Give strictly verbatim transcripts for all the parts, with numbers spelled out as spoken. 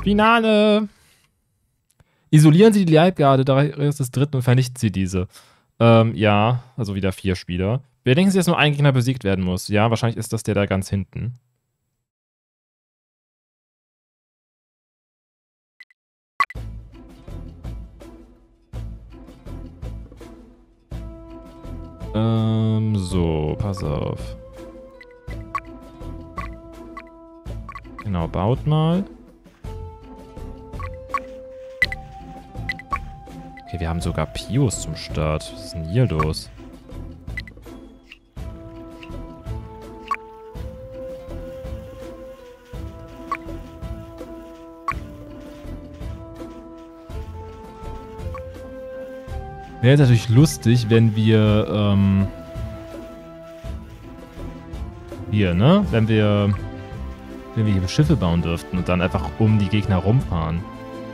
Finale! Isolieren Sie die Leibgarde des Dritten und vernichten Sie diese. Ähm, ja, also wieder vier Spieler. Wir denken, dass nur ein Gegner besiegt werden muss. Ja, wahrscheinlich ist das der da ganz hinten. Ähm, so, pass auf. Genau, baut mal. Okay, wir haben sogar Pios zum Start. Was ist denn hier los? Wäre jetzt natürlich lustig, wenn wir, ähm... hier, ne? Wenn wir... Wenn wir hier Schiffe bauen dürften und dann einfach um die Gegner rumfahren.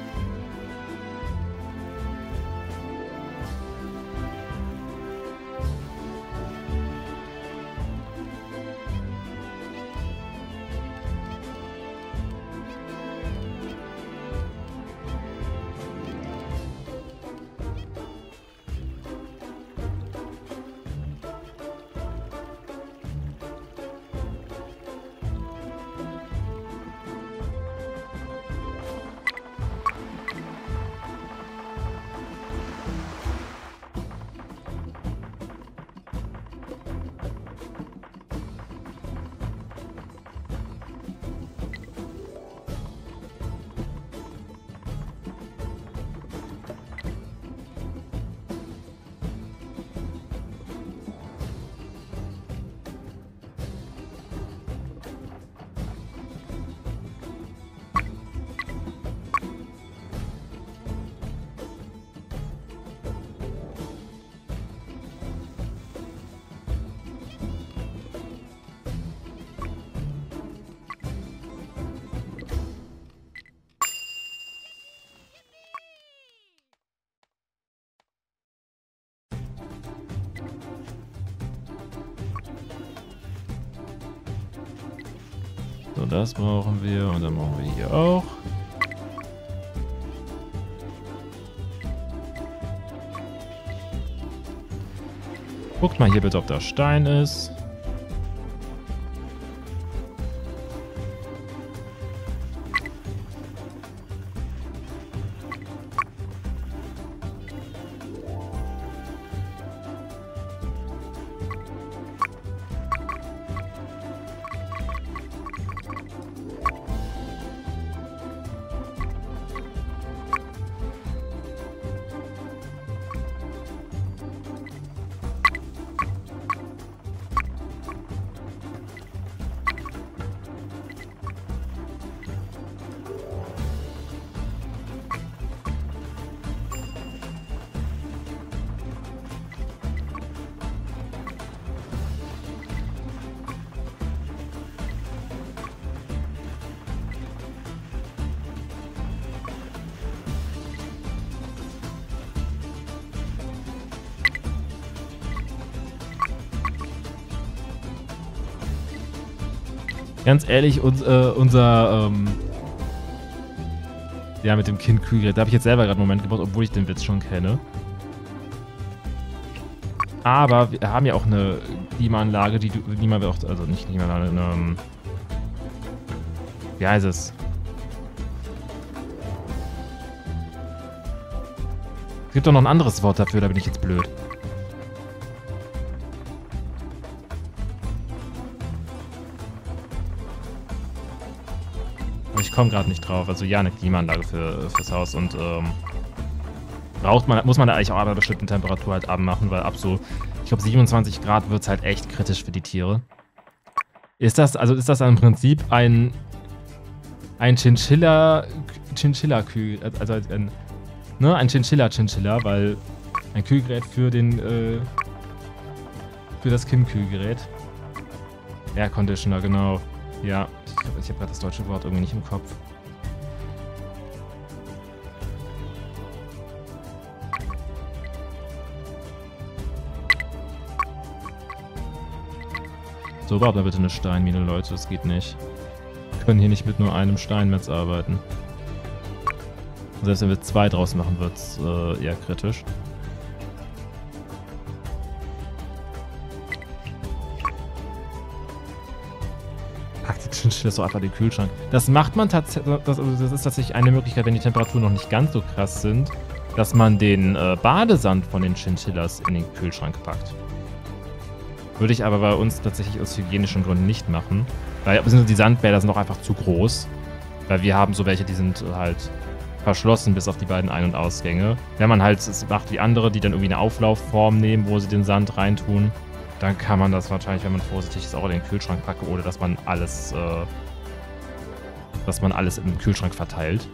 So, das brauchen wir und dann brauchen wir hier auch. Guckt mal hier bitte, ob da Stein ist. Ganz ehrlich, uns, äh, unser, ähm, ja, mit dem Kind-Kühlgerät, da habe ich jetzt selber gerade einen Moment gebraucht, obwohl ich den Witz schon kenne. Aber wir haben ja auch eine Klimaanlage, die niemand auch, also nicht Klimaanlage, eine, ähm, wie heißt es? Es gibt doch noch ein anderes Wort dafür, da bin ich jetzt blöd. Ich komme gerade nicht drauf. Also ja, eine Klimaanlage für, fürs Haus und ähm, braucht man, muss man da eigentlich auch ab einer bestimmten Temperatur halt abmachen, weil ab so, ich glaube siebenundzwanzig Grad wird es halt echt kritisch für die Tiere. Ist das, also ist das im Prinzip ein ein Chinchilla Chinchilla Kühl, also ein, ne, ein Chinchilla Chinchilla, weil ein Kühlgerät für den äh, für das Kim-Kühlgerät. Air Conditioner, genau. Ja, ich habe ich hab gerade das deutsche Wort irgendwie nicht im Kopf. So, baut mal bitte eine Steinmine, Leute, das geht nicht. Wir können hier nicht mit nur einem Steinmetz arbeiten. Selbst wenn wir zwei draus machen, wird es äh, eher kritisch. Packt die Chinchilla so einfach in den Kühlschrank. Das macht man tatsächlich, das, also das ist tatsächlich eine Möglichkeit, wenn die Temperaturen noch nicht ganz so krass sind, dass man den äh, Badesand von den Chinchillas in den Kühlschrank packt. Würde ich aber bei uns tatsächlich aus hygienischen Gründen nicht machen. Weil die Sandbäder sind auch einfach zu groß. Weil wir haben so welche, die sind halt verschlossen bis auf die beiden Ein- und Ausgänge. Wenn man halt es macht wie andere, die dann irgendwie eine Auflaufform nehmen, wo sie den Sand reintun, dann kann man das wahrscheinlich, wenn man vorsichtig ist, auch in den Kühlschrank packen, oder dass man alles, äh, dass man alles im Kühlschrank verteilt.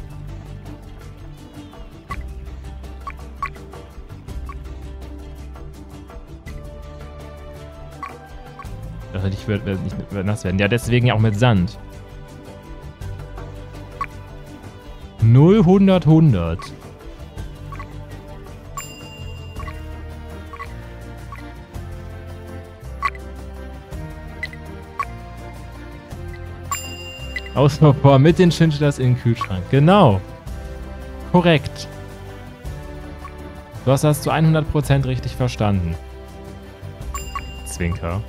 Ich würde nicht nass werden. Ja, deswegen ja auch mit Sand. null, hundert, hundert. Ausbaupor mit den Chinchillas in den Kühlschrank. Genau. Korrekt. Du hast das zu hundert Prozent richtig verstanden. Zwinker.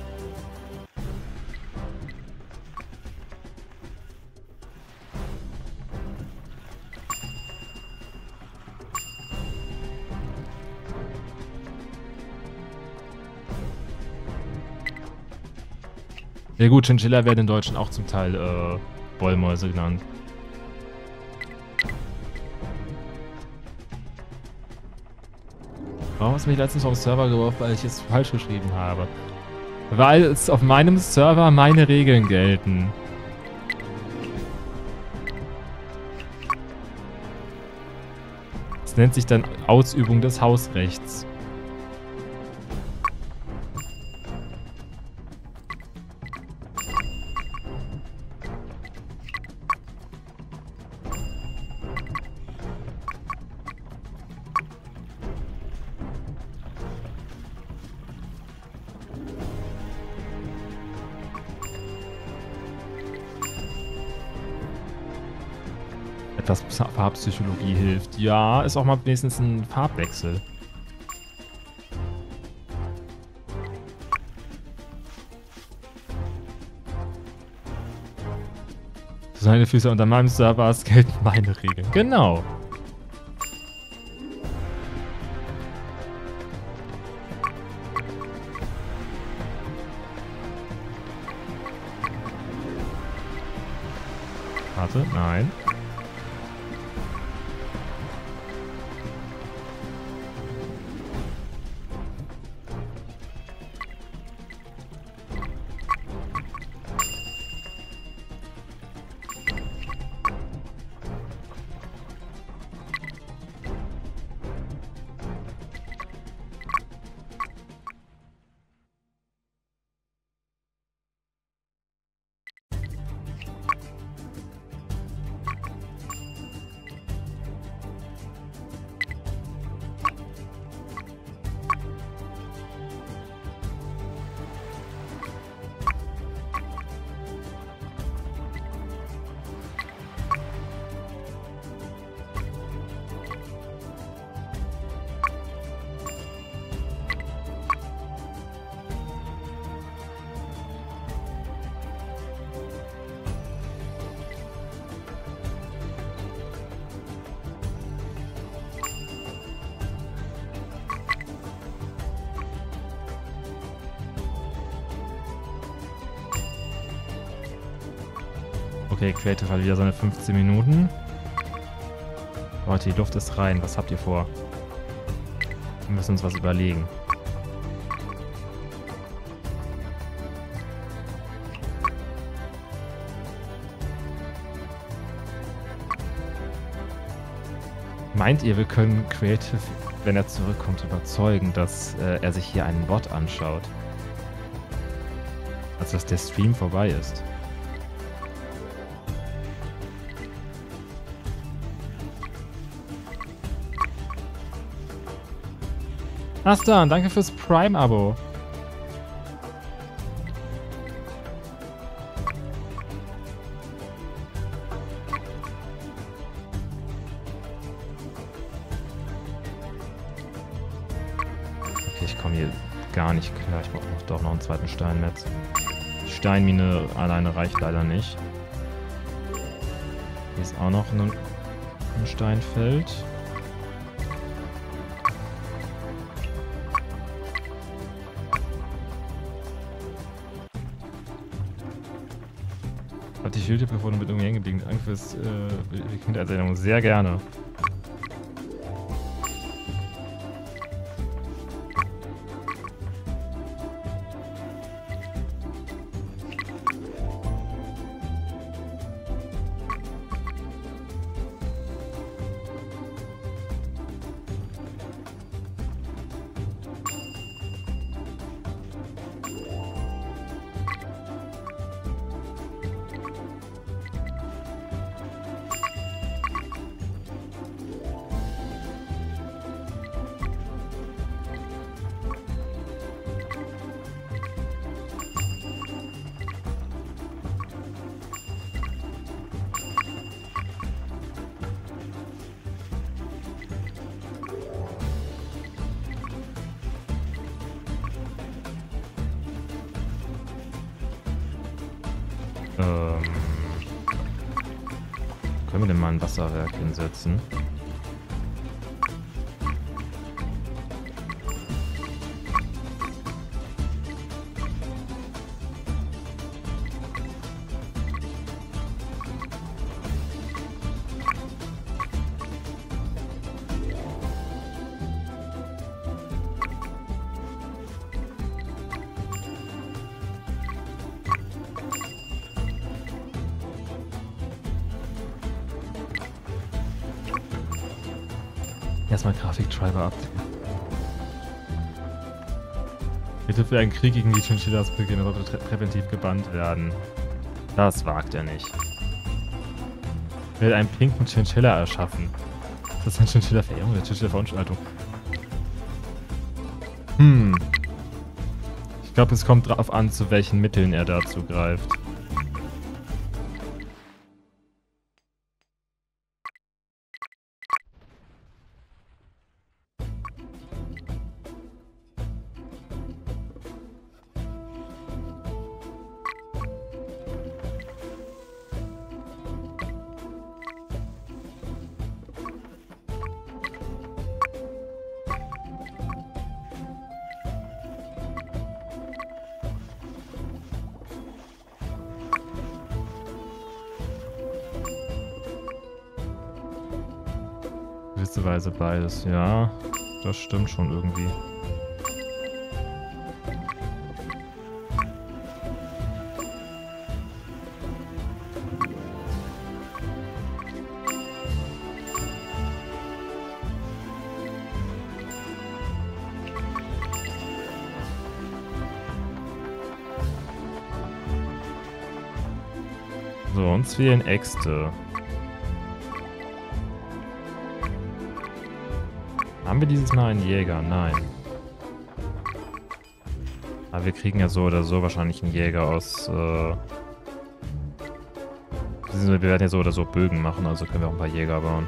Ja gut, Chinchilla werden in Deutschen auch zum Teil äh, Wollmäuse genannt. Warum hast du mich letztens vom Server geworfen, weil ich es falsch geschrieben habe? Weil es auf meinem Server meine Regeln gelten. Das nennt sich dann Ausübung des Hausrechts. Etwas Farbpsychologie hilft. Ja, ist auch mal wenigstens ein Farbwechsel. Seine Füße unter meinem Server gelten meine Regeln. Genau. Warte, nein. Okay, Creative hat wieder seine fünfzehn Minuten. Leute, die Luft ist rein. Was habt ihr vor? Wir müssen uns was überlegen. Meint ihr, wir können Creative, wenn er zurückkommt, überzeugen, dass äh, er sich hier einen Bot anschaut? Also, dass der Stream vorbei ist. Astan, danke fürs Prime-Abo. Okay, ich komme hier gar nicht klar. Ich brauche noch, doch noch einen zweiten Steinmetz. Die Steinmine alleine reicht leider nicht. Hier ist auch noch ein, ein Steinfeld. Hat die Schildhüppe vorne mit irgendwie hängen geblieben. Danke fürs äh, Kindererzählung. Sehr gerne. Ähm, können wir denn mal ein Wasserwerk hinsetzen? Erstmal Grafiktreiber ab. Bitte für einen Krieg gegen die Chinchillas beginnen, sollte präventiv gebannt werden. Das wagt er nicht. Er will einen pinken Chinchilla erschaffen. Das ist ein Chinchilla-Verehrung oder Chinchilla-Veranstaltung. Hm. Ich glaube, es kommt drauf an, zu welchen Mitteln er dazu greift. Weise beides, ja. Das stimmt schon irgendwie. So, uns fehlen Äxte. Haben wir dieses Mal einen Jäger? Nein. Aber wir kriegen ja so oder so wahrscheinlich einen Jäger aus... Äh wir werden ja so oder so Bögen machen, also können wir auch ein paar Jäger bauen.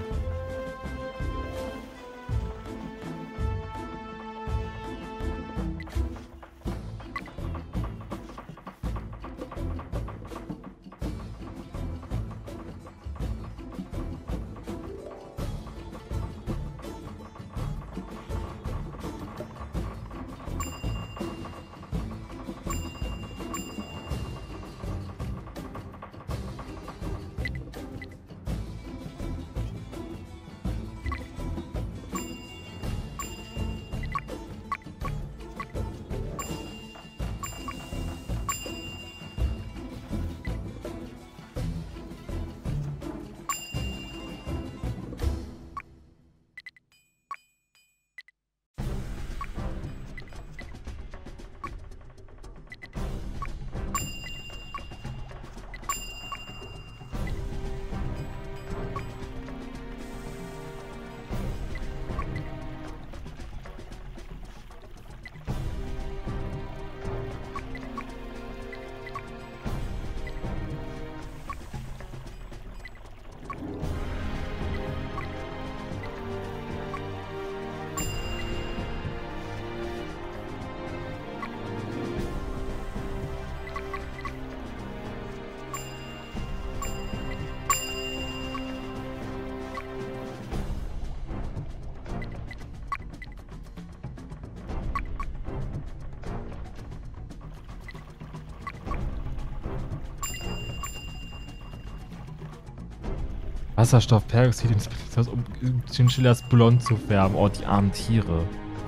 Wasserstoffperoxid ins Betriebshaus, um Chinchillas blond zu färben. Oh, die armen Tiere.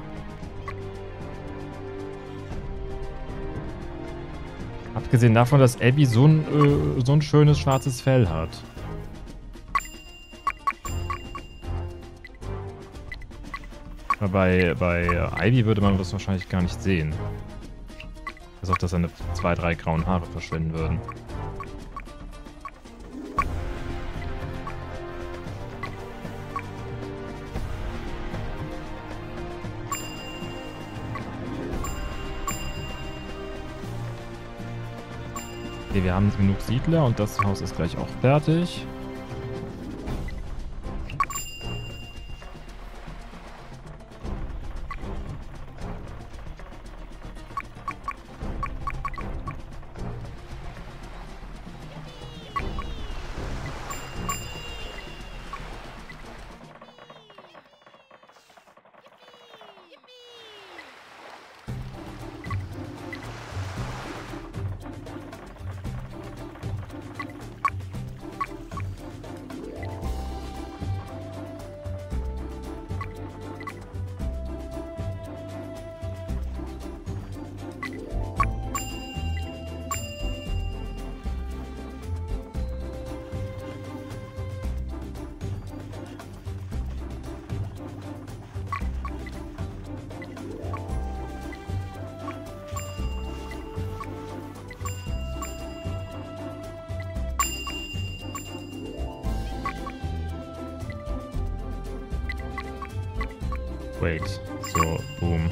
Abgesehen davon, dass Abby so ein, äh, so ein schönes schwarzes Fell hat. Aber bei, bei Ivy würde man das wahrscheinlich gar nicht sehen. Bis auf, dass seine zwei, drei grauen Haare verschwinden würden. Okay, wir haben genug Siedler und das Haus ist gleich auch fertig. Wait, so, boom.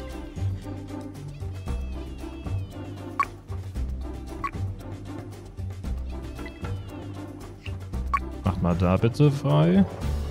Mach mal da bitte frei.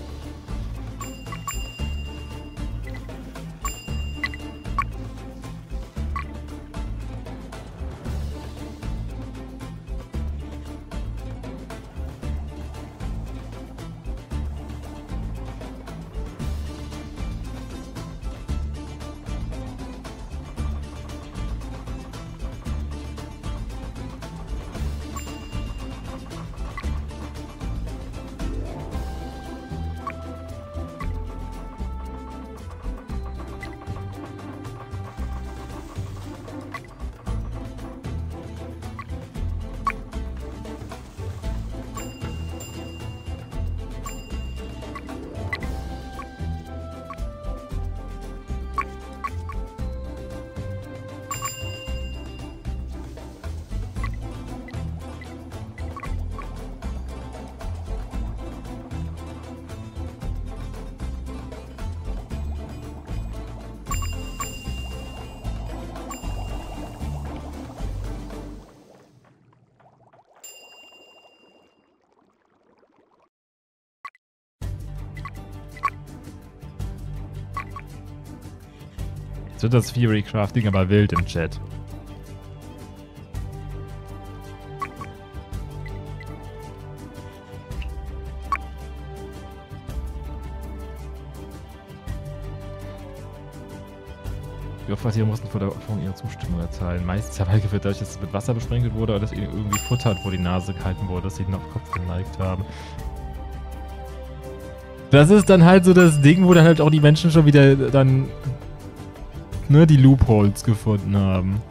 Jetzt wird das Fury Crafting aber wild im Chat. Die Opfertiere mussten vor der Opferung ihre Zustimmung erteilen. Meistens herbeigeführt dadurch, dass es mit Wasser besprenkelt wurde oder dass ihnen irgendwie Futter vor die Nase gehalten wurde, dass sie ihn auf den Kopf geneigt haben. Das ist dann halt so das Ding, wo dann halt auch die Menschen schon wieder dann ne, die Loopholes gefunden haben.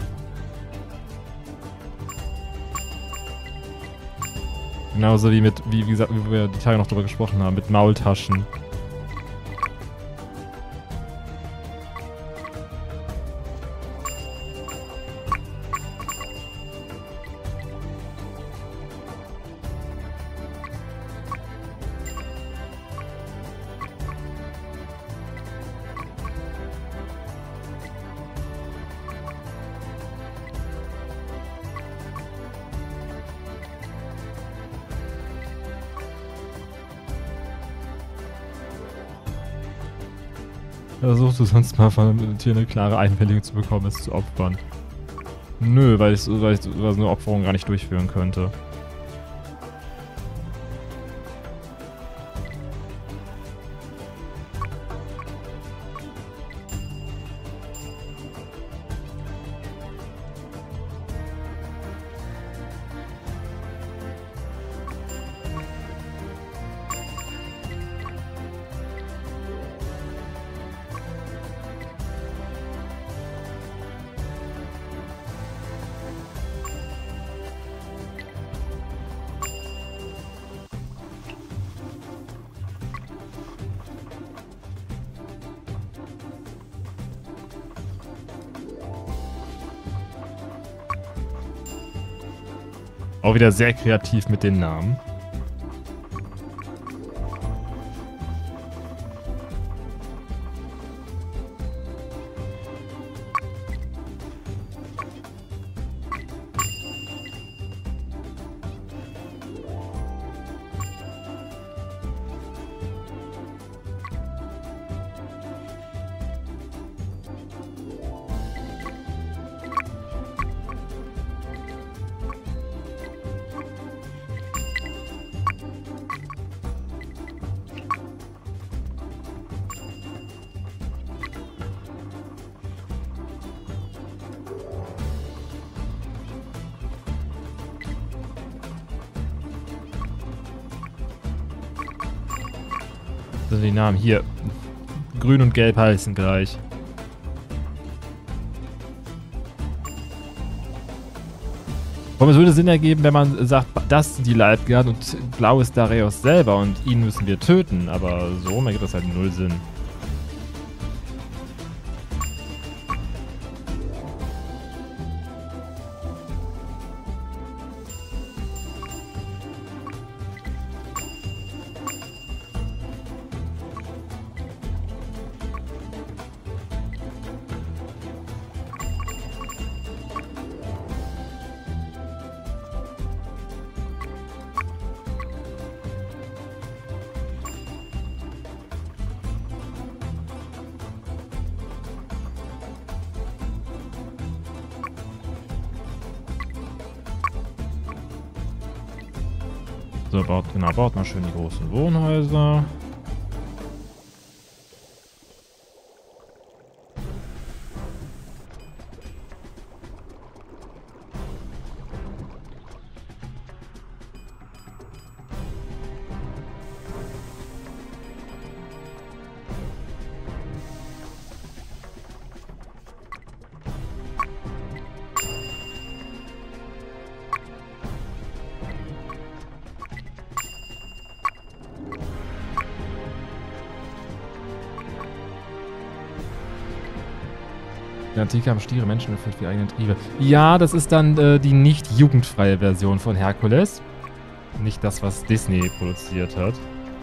Genauso wie mit, wie, wie gesagt, wie wir die Tage noch drüber gesprochen haben, mit Maultaschen. Versuchst du sonst mal von einem Tier eine klare Einwilligung zu bekommen, es zu opfern? Nö, weil ich, weil ich so eine Opferung gar nicht durchführen könnte. Auch wieder sehr kreativ mit den Namen. Das sind die Namen hier. Grün und Gelb heißen gleich. Aber es würde Sinn ergeben, wenn man sagt, das sind die Leibgarden und blau ist Darius selber und ihn müssen wir töten. Aber so ergibt das halt null Sinn. So, baut, genau, baut mal schön die großen Wohnhäuser. Die Antike haben Stiere, Menschen erfüllt wie eigene Triebe. Ja, das ist dann äh, die nicht jugendfreie Version von Herkules. Nicht das, was Disney produziert hat.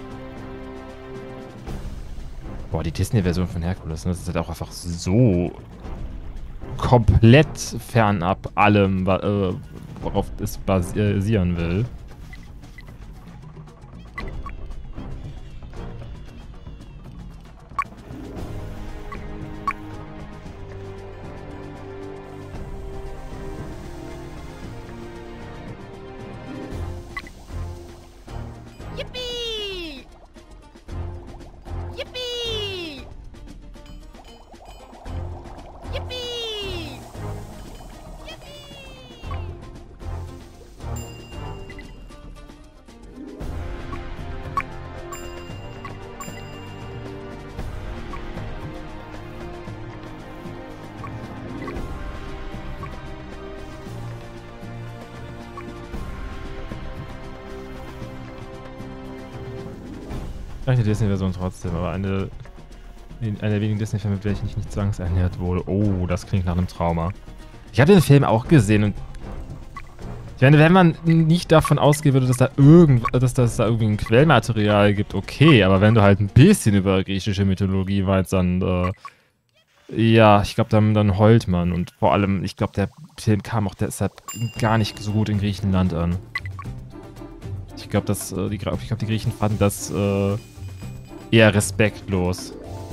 Boah, die Disney-Version von Herkules, ne, das ist halt auch einfach so komplett fernab allem, äh, worauf es basieren will. Vielleicht die Disney-Version trotzdem, aber eine, eine der wenigen Disney-Filme, mit welchen ich nicht zwangsernährt wurde. Oh, das klingt nach einem Trauma. Ich habe den Film auch gesehen und ich meine, wenn man nicht davon ausgehen würde, dass da irgend, dass das da irgendwie ein Quellmaterial gibt, okay, aber wenn du halt ein bisschen über griechische Mythologie weißt, dann äh, ja, ich glaube, dann, dann heult man und vor allem, ich glaube, der Film kam auch deshalb gar nicht so gut in Griechenland an. Ich glaube, dass äh, die, ich glaube, die Griechen fanden das äh, eher respektlos.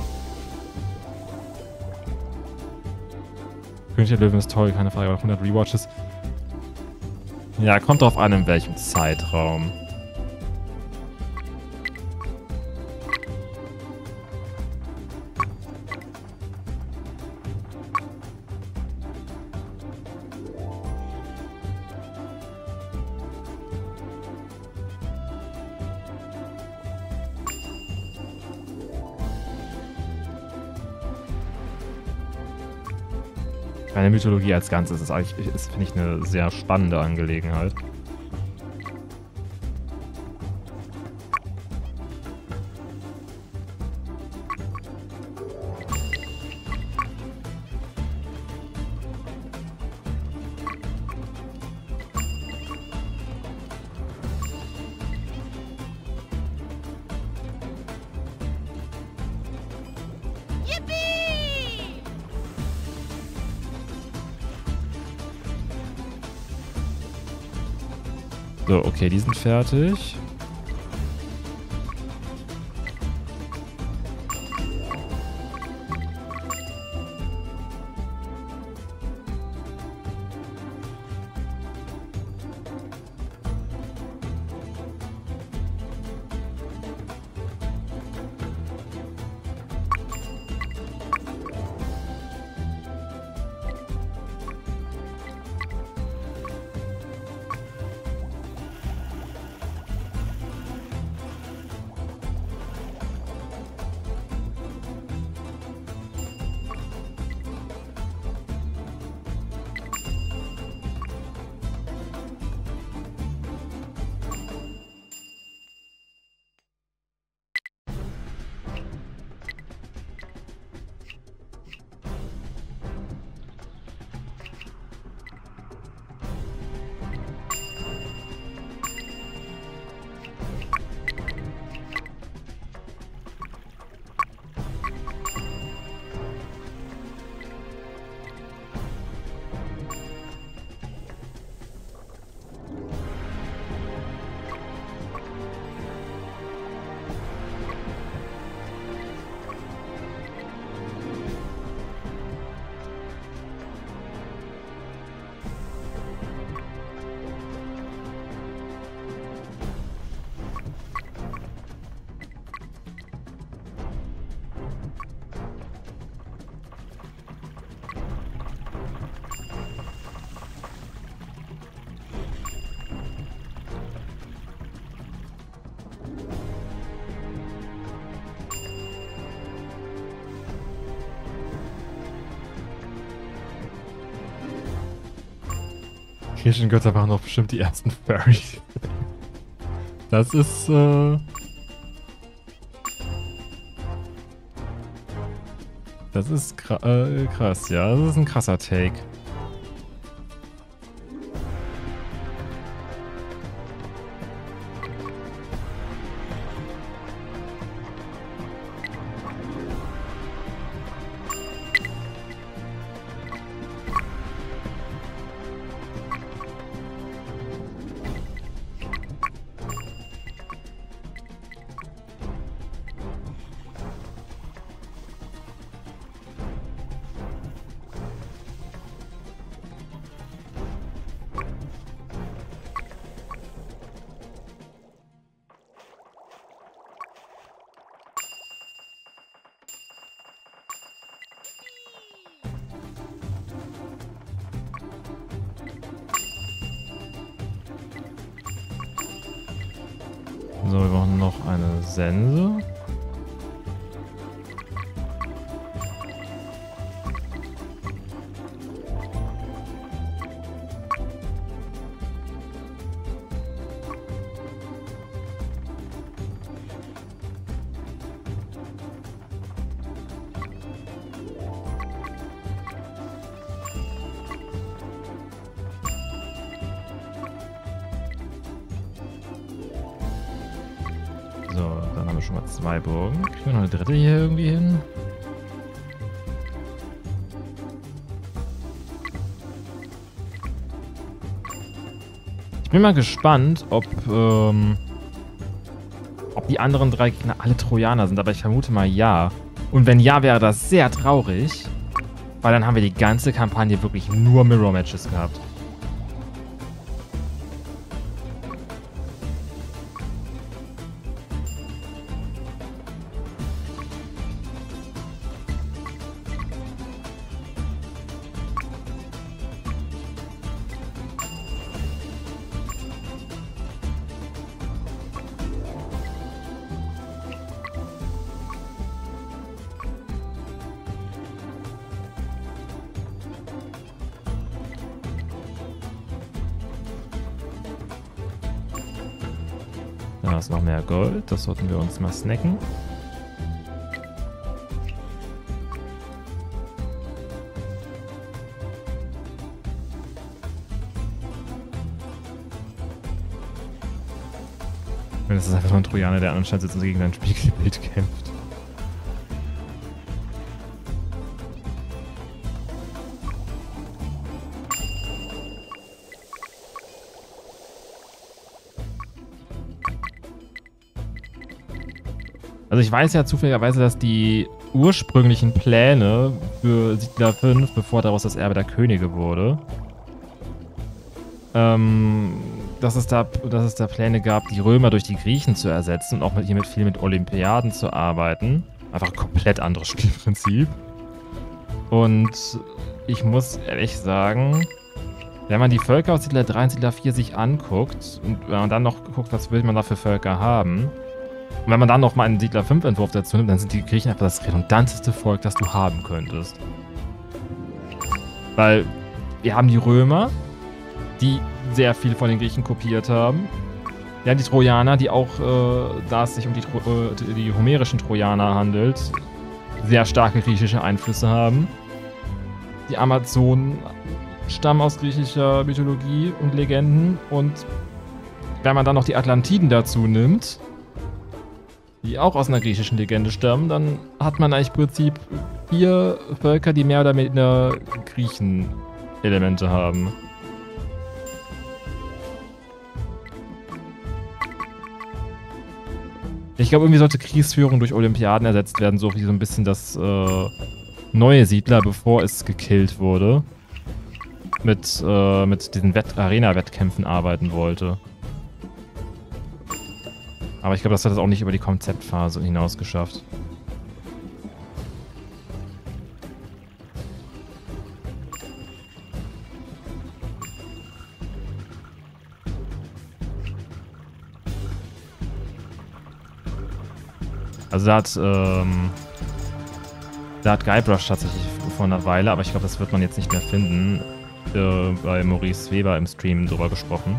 König der Löwen ist toll, keine Frage, aber hundert Rewatches. Ja, kommt drauf an, in welchem Zeitraum. Eine Mythologie als Ganzes ist eigentlich, ist, finde ich, eine sehr spannende Angelegenheit. So, okay, die sind fertig. Kirchengötter waren doch bestimmt die ersten Furries. Das ist, äh... Das ist äh, krass, ja. Das ist ein krasser Take. So, wir brauchen noch eine Sense. So, dann haben wir schon mal zwei Burgen. Kriegen wir noch eine dritte hier irgendwie hin? Ich bin mal gespannt, ob, ähm, ob die anderen drei Gegner alle Trojaner sind, aber ich vermute mal ja. Und wenn ja, wäre das sehr traurig, weil dann haben wir die ganze Kampagne wirklich nur Mirror-Matches gehabt. Da ist noch mehr Gold. Das sollten wir uns mal snacken. Und das ist einfach nur ein Trojaner, der anscheinend sitzt und gegen sein Spiegelbild kämpft. Also ich weiß ja zufälligerweise, dass die ursprünglichen Pläne für Siedler fünf, bevor daraus das Erbe der Könige wurde, ähm, dass es da, dass es da Pläne gab, die Römer durch die Griechen zu ersetzen und auch mit, hier mit viel mit Olympiaden zu arbeiten. Einfach ein komplett anderes Spielprinzip. Und ich muss ehrlich sagen, wenn man die Völker aus Siedler drei und Siedler vier sich anguckt und wenn man dann noch guckt, was will man da für Völker haben, und wenn man dann noch mal einen Siedler fünf Entwurf dazu nimmt, dann sind die Griechen einfach das redundanteste Volk, das du haben könntest. Weil wir haben die Römer, die sehr viel von den Griechen kopiert haben. Wir haben die Trojaner, die auch, äh, da es sich um die, Tro äh, die homerischen Trojaner handelt, sehr starke griechische Einflüsse haben. Die Amazonen stammen aus griechischer Mythologie und Legenden. Und wenn man dann noch die Atlantiden dazu nimmt, die auch aus einer griechischen Legende stammen, dann hat man eigentlich im Prinzip vier Völker, die mehr oder weniger Griechen-Elemente haben. Ich glaube, irgendwie sollte Kriegsführung durch Olympiaden ersetzt werden, so wie so ein bisschen das äh, neue Siedler, bevor es gekillt wurde, mit, äh, mit diesen Arena-Wettkämpfen arbeiten wollte. Aber ich glaube, das hat es auch nicht über die Konzeptphase hinaus geschafft. Also da hat, ähm, da hat Guybrush tatsächlich vor einer Weile, aber ich glaube, das wird man jetzt nicht mehr finden, äh, bei Maurice Weber im Stream drüber gesprochen.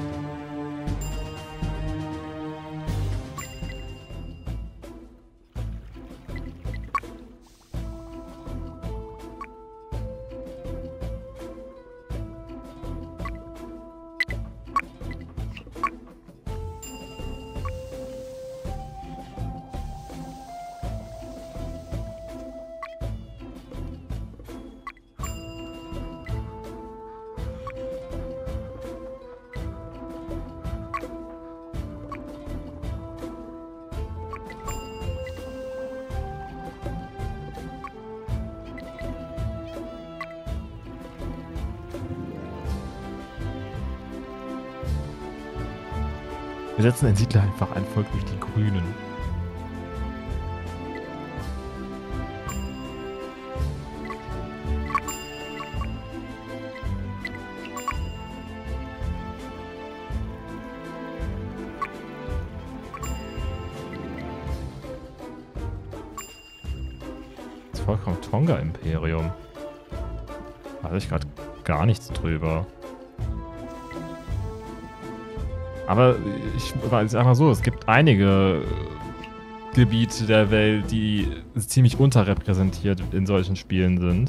Wir setzen den Siedler einfach ein Volk durch die Grünen. Das vollkommen Tonga-Imperium. Da hatte ich gerade gar nichts drüber. Aber ich sag mal so, es gibt einige Gebiete der Welt, die ziemlich unterrepräsentiert in solchen Spielen sind.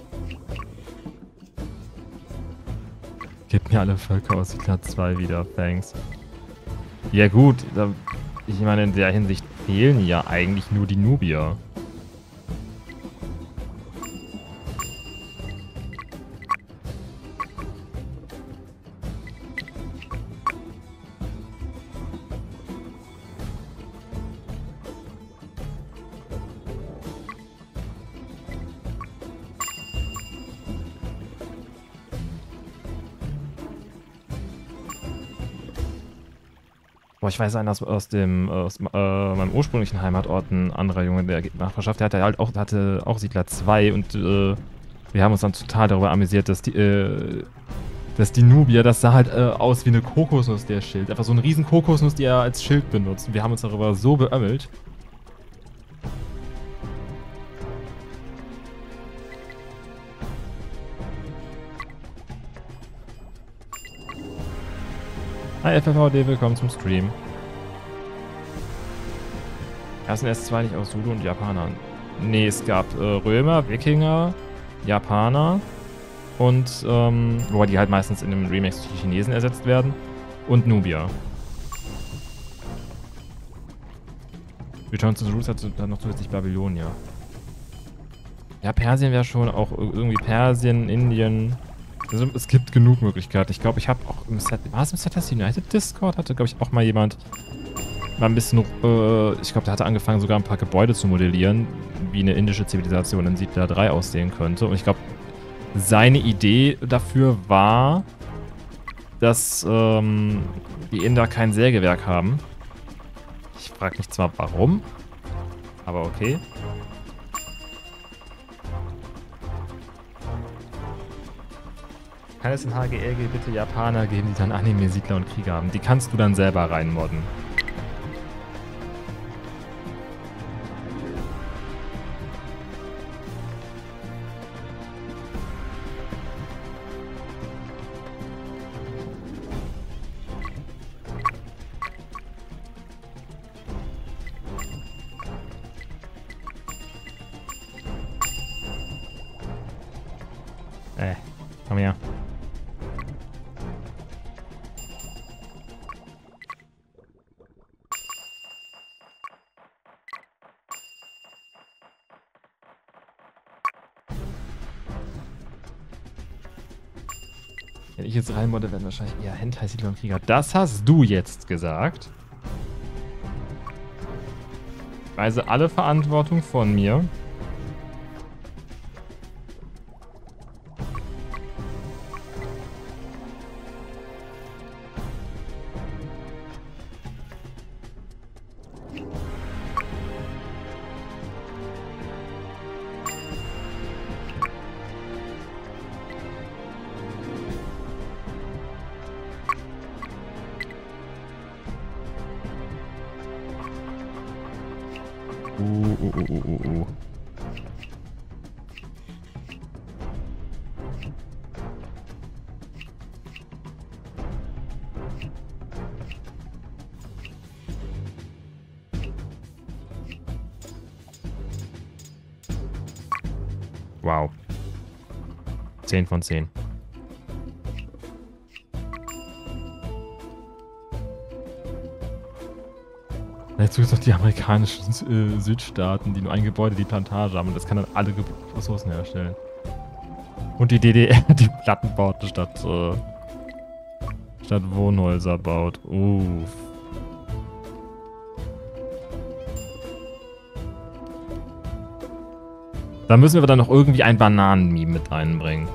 Gib mir alle Völker aus Siedler zwei wieder, thanks. Ja gut, da, ich meine, in der Hinsicht fehlen ja eigentlich nur die Nubier. Boah, ich weiß einen aus, aus dem aus, äh, meinem ursprünglichen Heimatort, ein anderer Junge der Nachbarschaft, der hatte halt auch, hatte auch Siedler zwei und äh, wir haben uns dann total darüber amüsiert, dass die, äh, dass die Nubier, das sah halt äh, aus wie eine Kokosnuss, der Schild. Einfach so eine riesen Kokosnuss, die er als Schild benutzt. Und wir haben uns darüber so beömmelt. Hi F F V D, willkommen zum Stream. Erst in S zwei nicht aus Zulu und Japanern. Nee, es gab äh, Römer, Wikinger, Japaner und, ähm, wobei die halt meistens in dem Remake durch die Chinesen ersetzt werden und Nubier. Return to the Roots hat, hat noch zusätzlich Babylonier. Ja, Persien wäre schon auch irgendwie Persien, Indien. Also, es gibt genug Möglichkeiten. Ich glaube, ich habe auch im Set... War es im Set United Discord? Hatte, glaube ich, auch mal jemand War ein bisschen, äh, ich glaube, der hatte angefangen, sogar ein paar Gebäude zu modellieren, wie eine indische Zivilisation in Siedler drei aussehen könnte. Und ich glaube, seine Idee dafür war, dass ähm, die Inder kein Sägewerk haben. Ich frage mich zwar, warum, aber okay. Kann es in H G L G bitte Japaner geben, die dann Anime, Siedler und Krieger haben? Die kannst du dann selber reinmodden. Äh, komm her. Wenn ich jetzt reinmodde, werden wahrscheinlich eher Hentai, Siedler und Krieger. Das hast du jetzt gesagt. Weise alle Verantwortung von mir. Uh, uh, uh, uh, uh, uh. Wow. zehn von zehn. Jetzt gibt es noch die amerikanischen äh, Südstaaten, die nur ein Gebäude, die Plantage haben. Und das kann dann alle Ge Ressourcen herstellen. Und die D D R, die Platten baut statt, äh, statt Wohnhäuser baut. Uff. Da müssen wir dann noch irgendwie ein Bananen-Meme mit einbringen.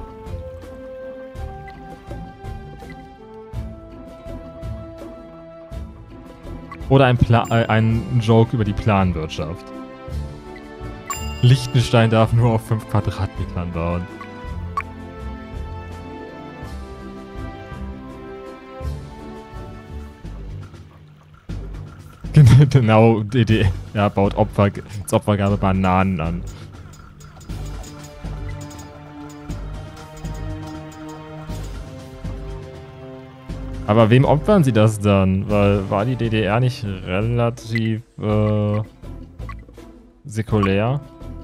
Oder ein, Pla äh, ein Joke über die Planwirtschaft. Liechtenstein darf nur auf fünf Quadratmetern bauen. Genau, D D R baut Opfer, als Opfergabe Bananen an. Aber wem opfern sie das dann? Weil war die D D R nicht relativ äh, säkulär?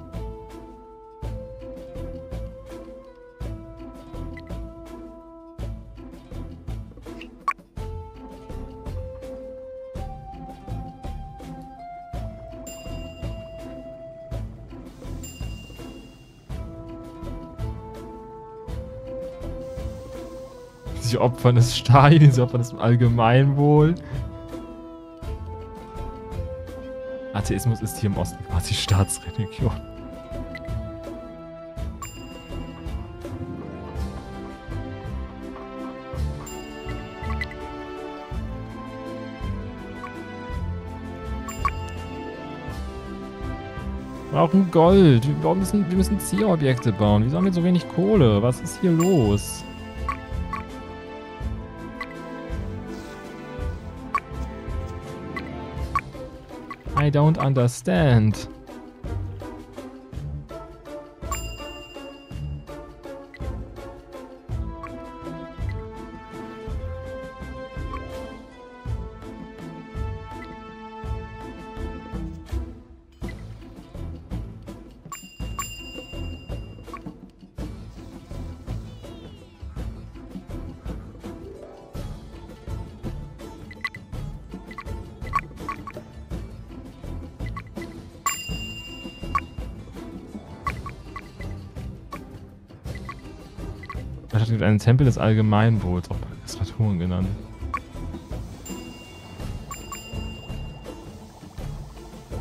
Sie opfern das Stalin, sie opfern das Allgemeinwohl. Atheismus ist hier im Osten quasi Staatsreligion. Wir brauchen Gold. Wir müssen, wir müssen Zielobjekte bauen. Wieso haben wir so wenig Kohle? Was ist hier los? I don't understand. Das hat einen Tempel des Allgemeinwohls, auch Registraturen genannt.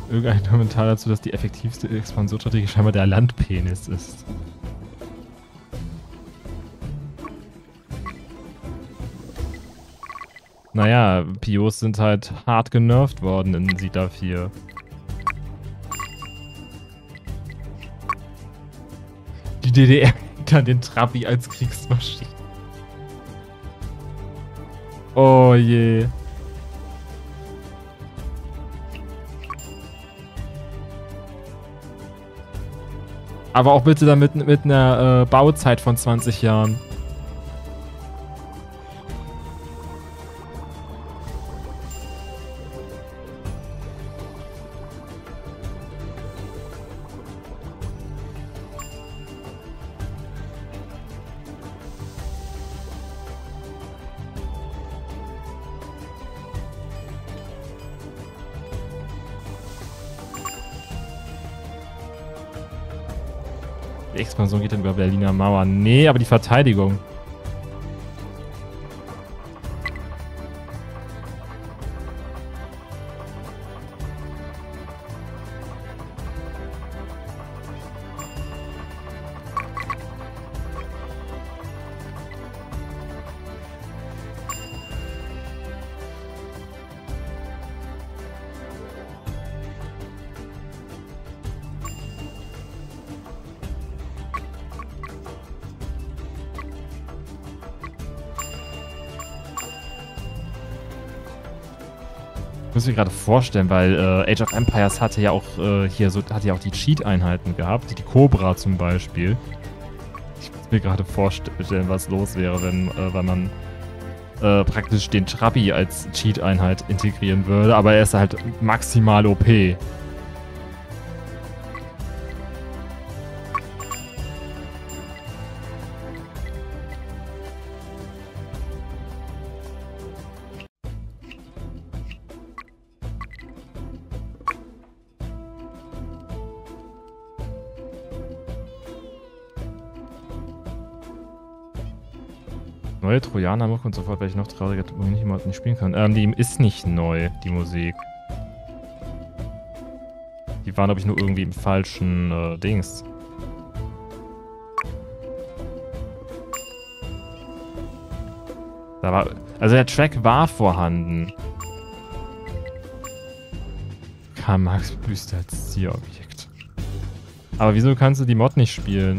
Irgendein Kommentar dazu, dass die effektivste Expansionsstrategie scheinbar der Landpenis ist. Naja, Pios sind halt hart genervt worden in Siedler vier. Die D D R kann den Trabi als Kriegsmaschine. Oh je. Aber auch bitte damit mit einer äh, Bauzeit von zwanzig Jahren. Die Expansion geht dann über Berliner Mauer. Nee, aber die Verteidigung. Ich muss mir gerade vorstellen, weil äh, Age of Empires hatte ja auch äh, hier so, hatte ja auch die Cheat-Einheiten gehabt, die Cobra zum Beispiel. Ich muss mir gerade vorstellen, was los wäre, wenn, äh, wenn man äh, praktisch den Trabi als Cheat-Einheit integrieren würde, aber er ist halt maximal O P. Neue Trojaner-Muck und so fort, weil ich noch trauriger nicht immer nicht spielen kann. Ähm, die ist nicht neu, die Musik. Die waren, glaube ich, nur irgendwie im falschen äh, Dings. Da war, also der Track war vorhanden. Karl Marx Büste als Zielobjekt. Aber wieso kannst du die Mod nicht spielen?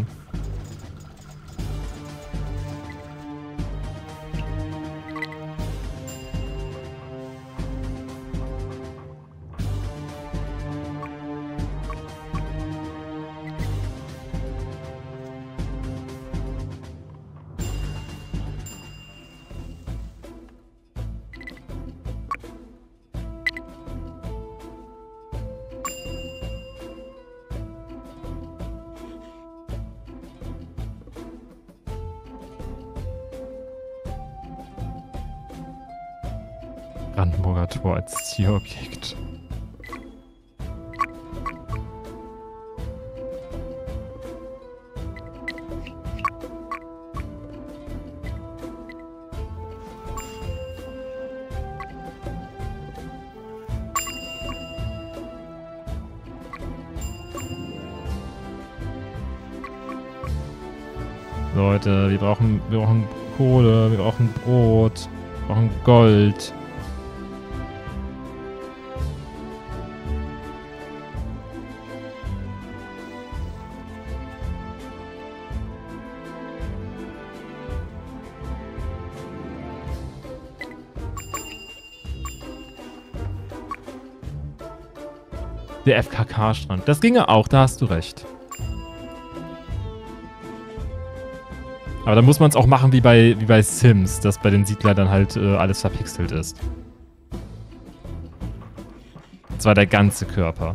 Brandenburger Tor als Zielobjekt. Leute, wir brauchen, wir brauchen Kohle, wir brauchen Brot, wir brauchen Gold. Der F K K-Strand. Das ginge auch, da hast du recht. Aber dann muss man es auch machen wie bei, wie bei Sims, dass bei den Siedlern dann halt äh, alles verpixelt ist. Und zwar der ganze Körper.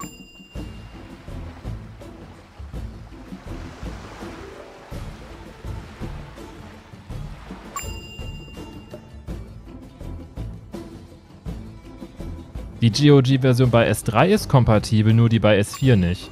Die G O G-Version bei S drei ist kompatibel, nur die bei S vier nicht.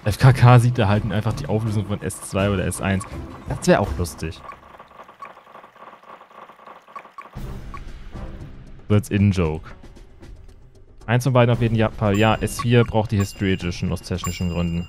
F K K sieht da halt einfach die Auflösung von S zwei oder S eins. Das wäre auch lustig. So als In-Joke. Eins von beiden auf jeden Fall. Ja, S vier braucht die History Edition aus technischen Gründen.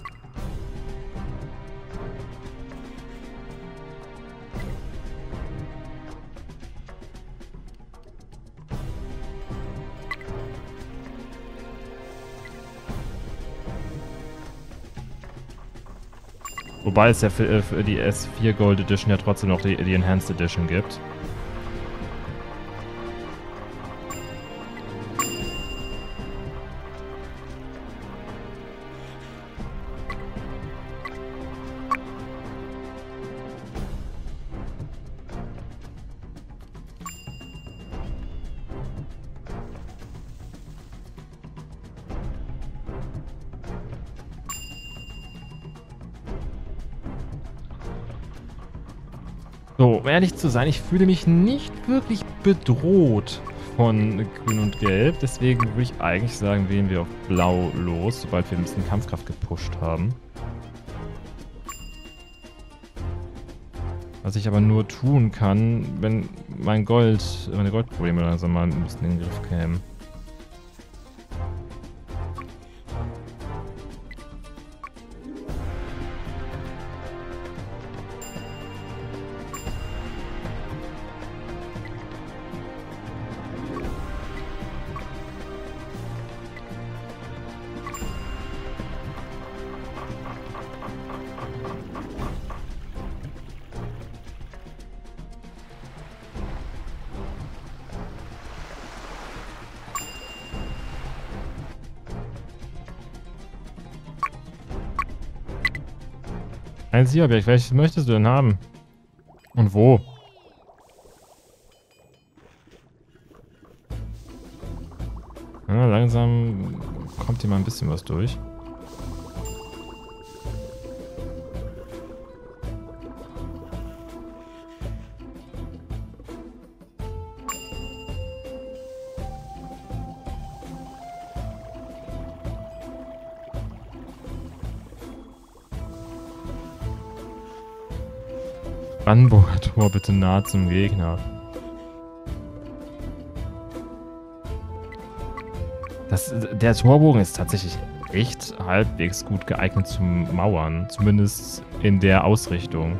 Wobei es ja für, für die S vier Gold Edition ja trotzdem noch die, die Enhanced Edition gibt. So, um ehrlich zu sein, ich fühle mich nicht wirklich bedroht von Grün und Gelb. Deswegen würde ich eigentlich sagen, wählen wir auf Blau los, sobald wir ein bisschen Kampfkraft gepusht haben. Was ich aber nur tun kann, wenn mein Gold, meine Goldprobleme langsam mal ein bisschen in den Griff kämen. Ein Siegerberg, welches möchtest du denn haben? Und wo? Ja, langsam kommt hier mal ein bisschen was durch. Brandenburger Tor bitte nah zum Gegner. Das, der Torbogen ist tatsächlich echt halbwegs gut geeignet zum Mauern. Zumindest in der Ausrichtung.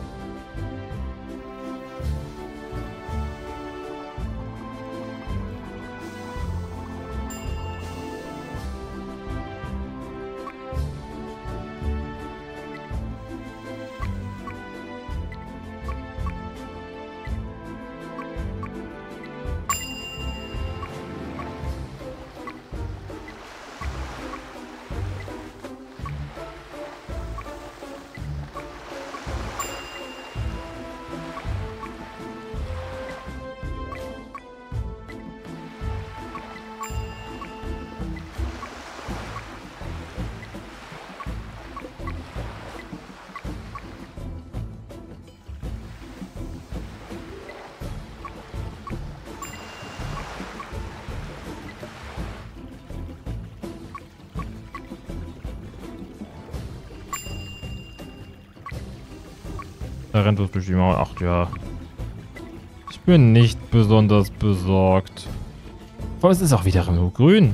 Da rennt es durch die Mauer. Ach ja. Ich bin nicht besonders besorgt. Aber es ist auch wieder nur grün.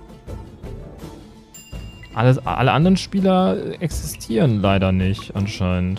Alles, alle anderen Spieler existieren leider nicht, anscheinend.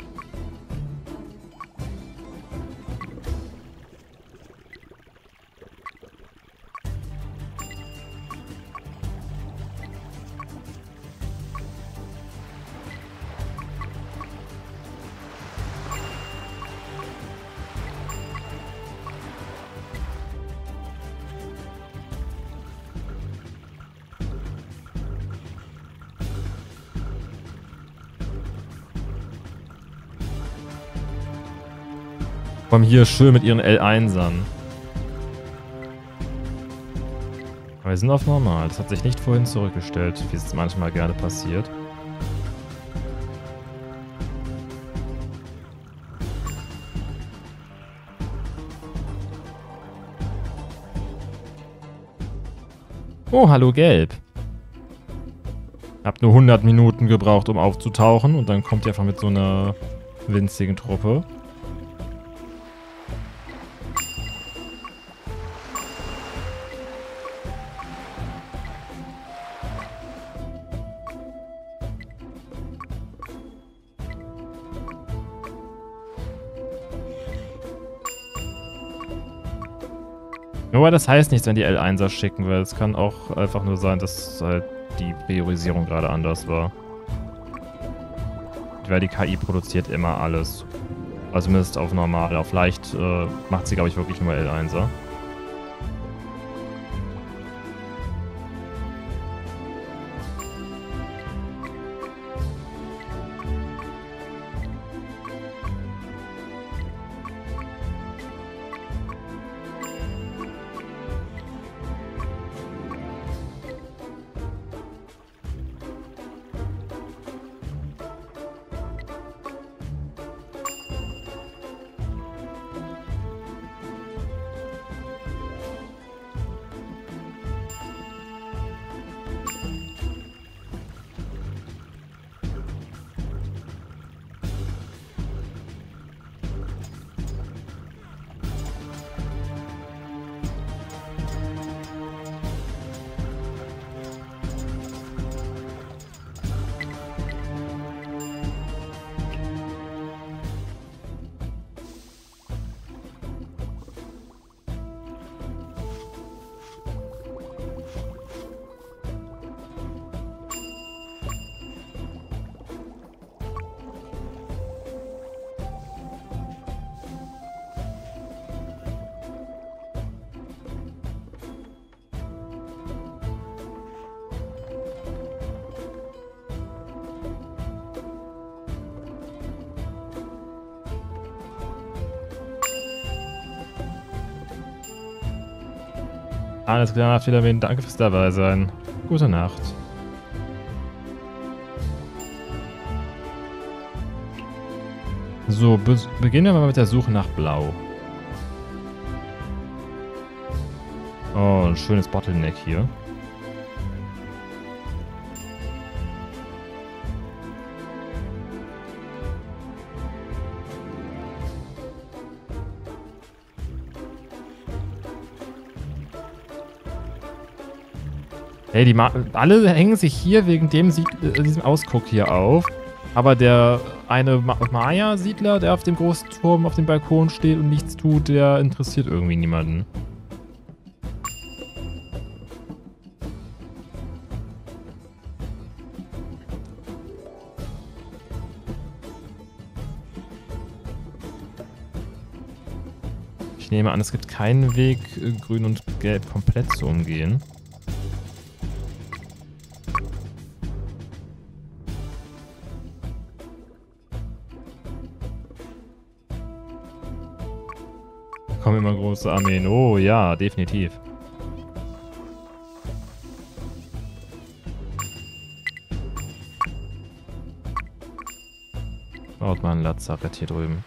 Kommen hier schön mit ihren L eins-ern. Aber wir sind auf normal. Das hat sich nicht vorhin zurückgestellt, wie es manchmal gerne passiert. Oh, hallo Gelb. Hab nur hundert Minuten gebraucht, um aufzutauchen. Und dann kommt ihr einfach mit so einer winzigen Truppe. Aber das heißt nichts, wenn die L eins er schicken will. Es kann auch einfach nur sein, dass halt die Priorisierung gerade anders war. Weil die K I produziert immer alles. Also zumindest auf normal. Auf leicht äh, macht sie, glaube ich, wirklich nur L eins er. Alles klar, Philomen, danke fürs dabei sein. Gute Nacht. So, be beginnen wir mal mit der Suche nach Blau. Oh, ein schönes Bottleneck hier. Hey, die Ma alle hängen sich hier wegen dem Sied äh, diesem Ausguck hier auf. Aber der eine Ma Maya-Siedler, der auf dem großen Turm auf dem Balkon steht und nichts tut, der interessiert irgendwie niemanden. Ich nehme an, es gibt keinen Weg, Grün und Gelb komplett zu umgehen. Kommen immer große Armeen. Oh ja, definitiv. Baut mal ein Lazarett hier drüben.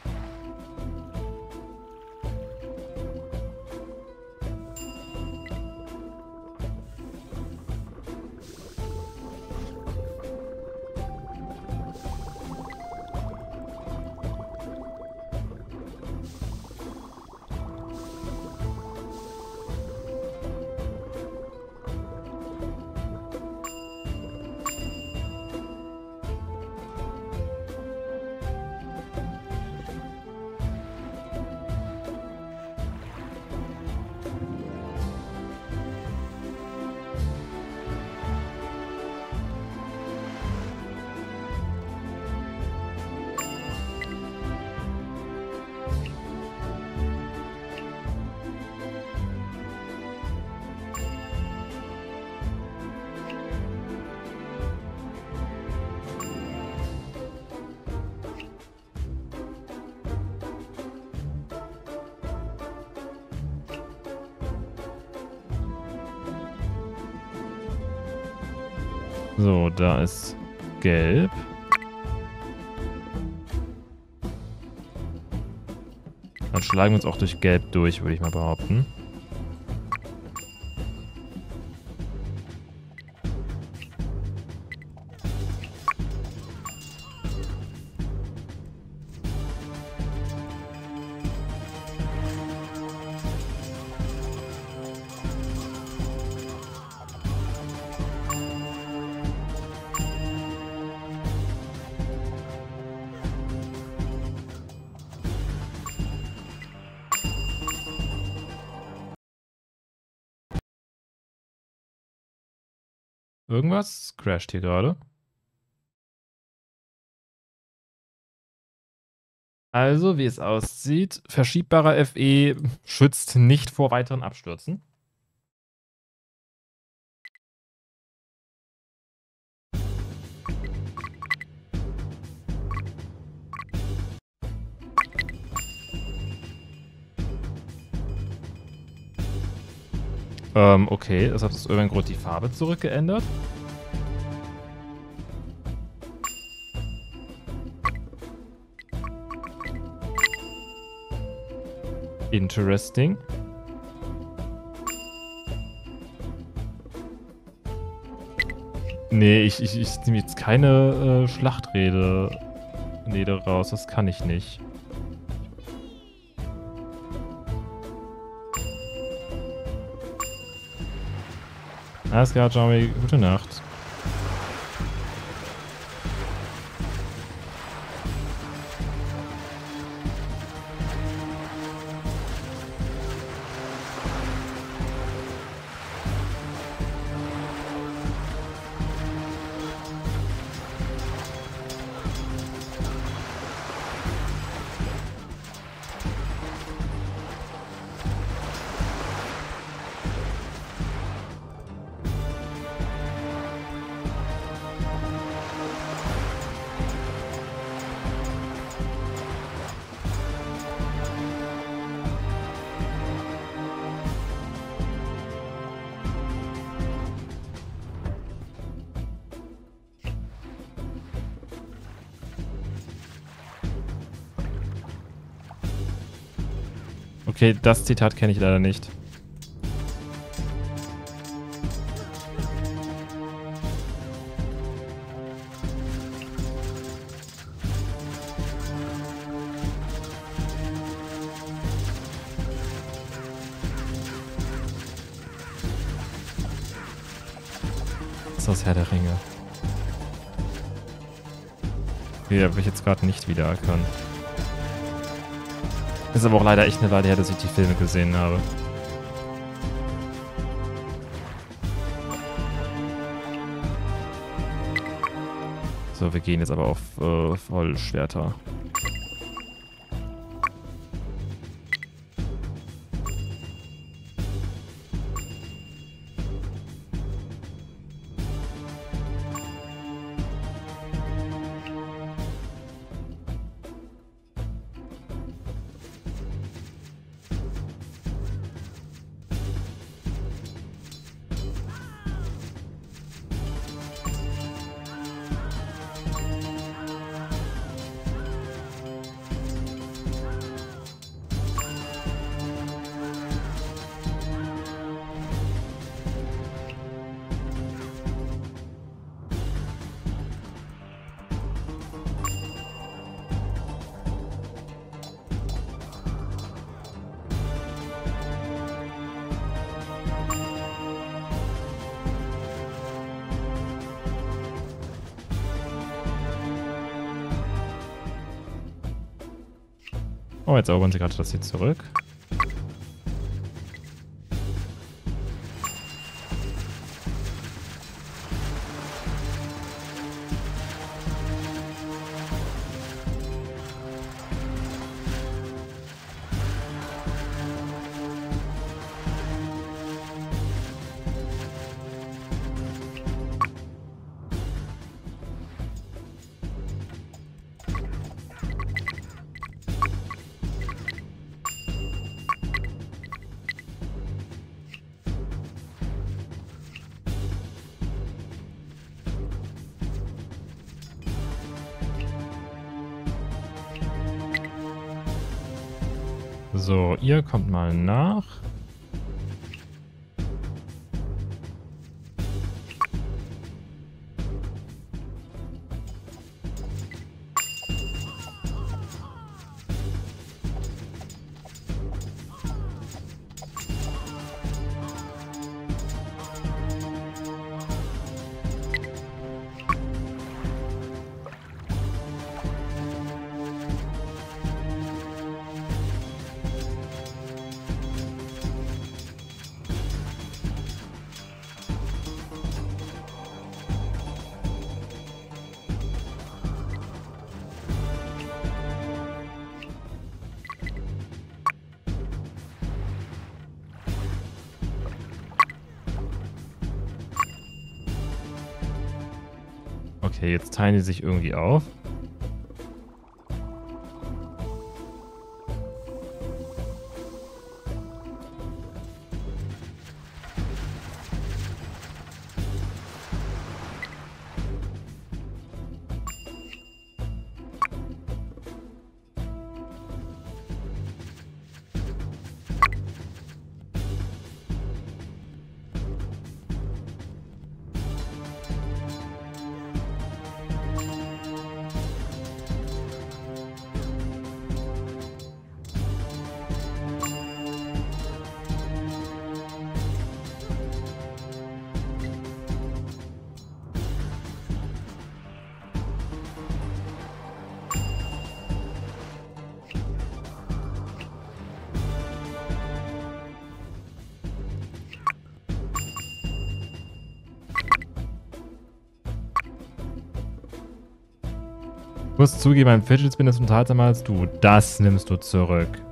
So, da ist Gelb. Dann schlagen wir uns auch durch Gelb durch, würde ich mal behaupten. Irgendwas crasht hier gerade. Also, wie es aussieht, verschiebbarer F E schützt nicht vor weiteren Abstürzen. Ähm, okay, das hat aus irgendeinem Grund die Farbe zurückgeändert. Interesting. Nee, ich, ich, ich nehme jetzt keine äh, Schlachtrede Rede raus. Das kann ich nicht. Alles klar, Johnny. Gute Nacht. Okay, das Zitat kenne ich leider nicht. Das ist aus Herr der Ringe. Okay, habe ich jetzt gerade nicht wiedererkannt. Ist aber auch leider echt eine Weile her, dass ich die Filme gesehen habe. So, wir gehen jetzt aber auf äh, Vollschwerter. Oh, jetzt erobern sie gerade das hier zurück. So, ihr kommt mal nach. Okay, jetzt teilen die sich irgendwie auf. Ich muss zugeben, ein Fidget Spinner ist unterhaltsamer als du. Das nimmst du zurück.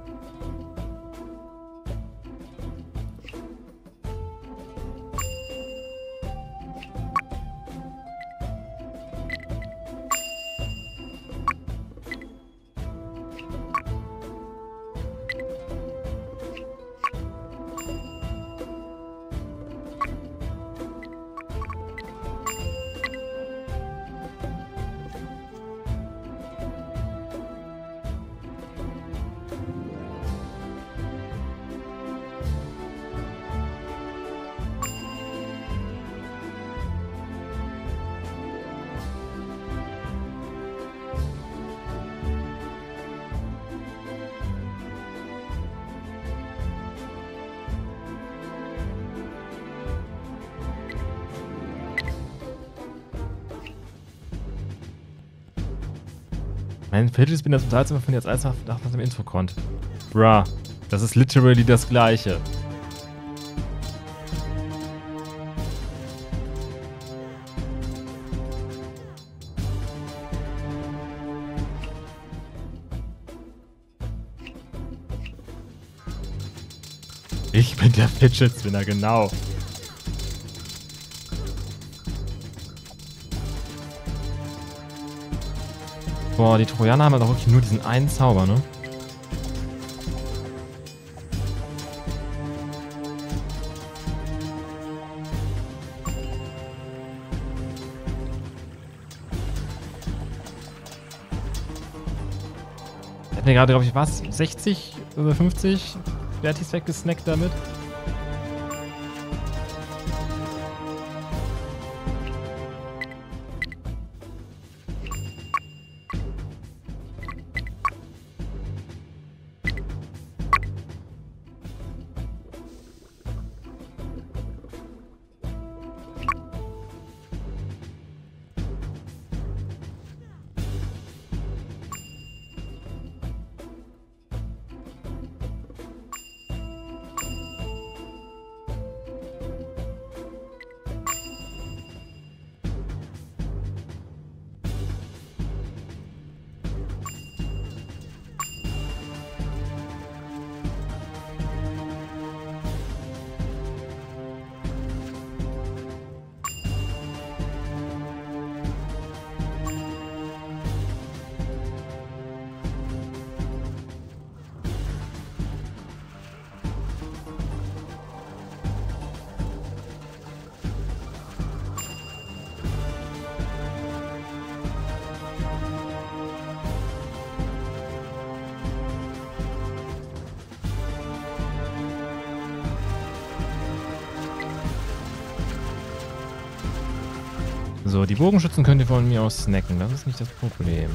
Mein Fidget Spinner ist unterhaltsamer von jetzt als nach, nach dem Intro kommt. Bruh, das ist literally das Gleiche. Ich bin der Fidget Spinner, genau. Boah, die Trojaner haben ja doch wirklich nur diesen einen Zauber, ne? Ich hab mir gerade, glaube ich, was? sechzig oder fünfzig Vertis weggesnackt damit? So, die Bogenschützen könnt ihr von mir aus snacken. Das ist nicht das Problem.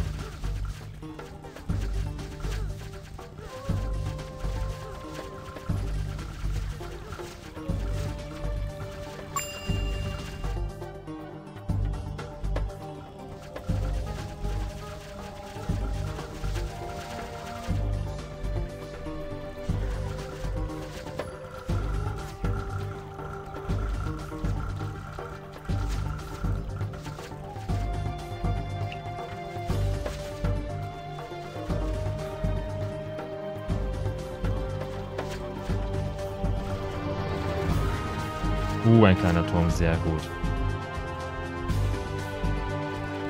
Uh, ein kleiner Turm, sehr gut.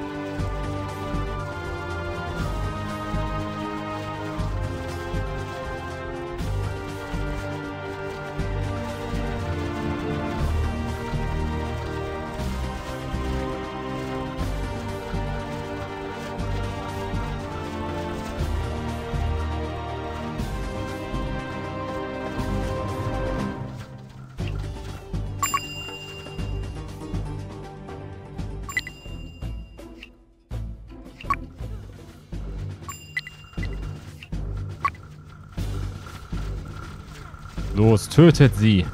Los, tötet sie.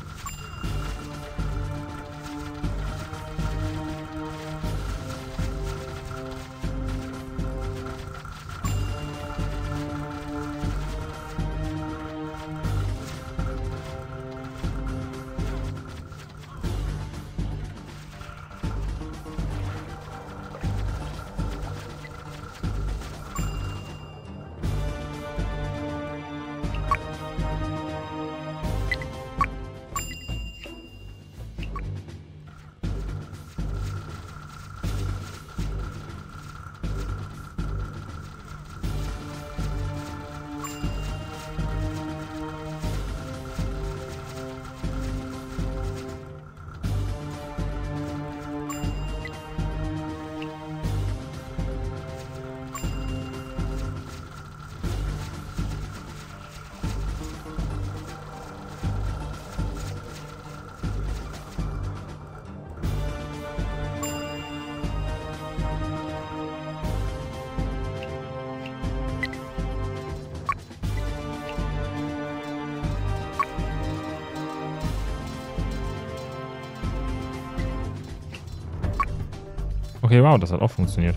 Okay, wow, das hat auch funktioniert.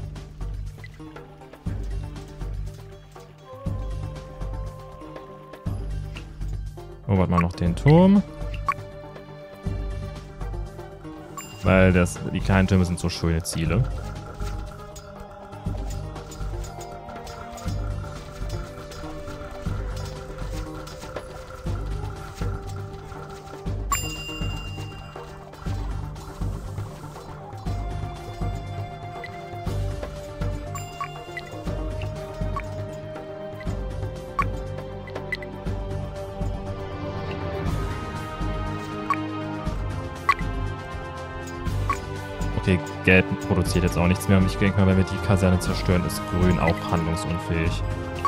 Oh, warte mal noch den Turm. Weil das, die kleinen Türme sind so schöne Ziele. Okay, Gelb produziert jetzt auch nichts mehr. Und ich denke mal, wenn wir die Kaserne zerstören, ist Grün auch handlungsunfähig.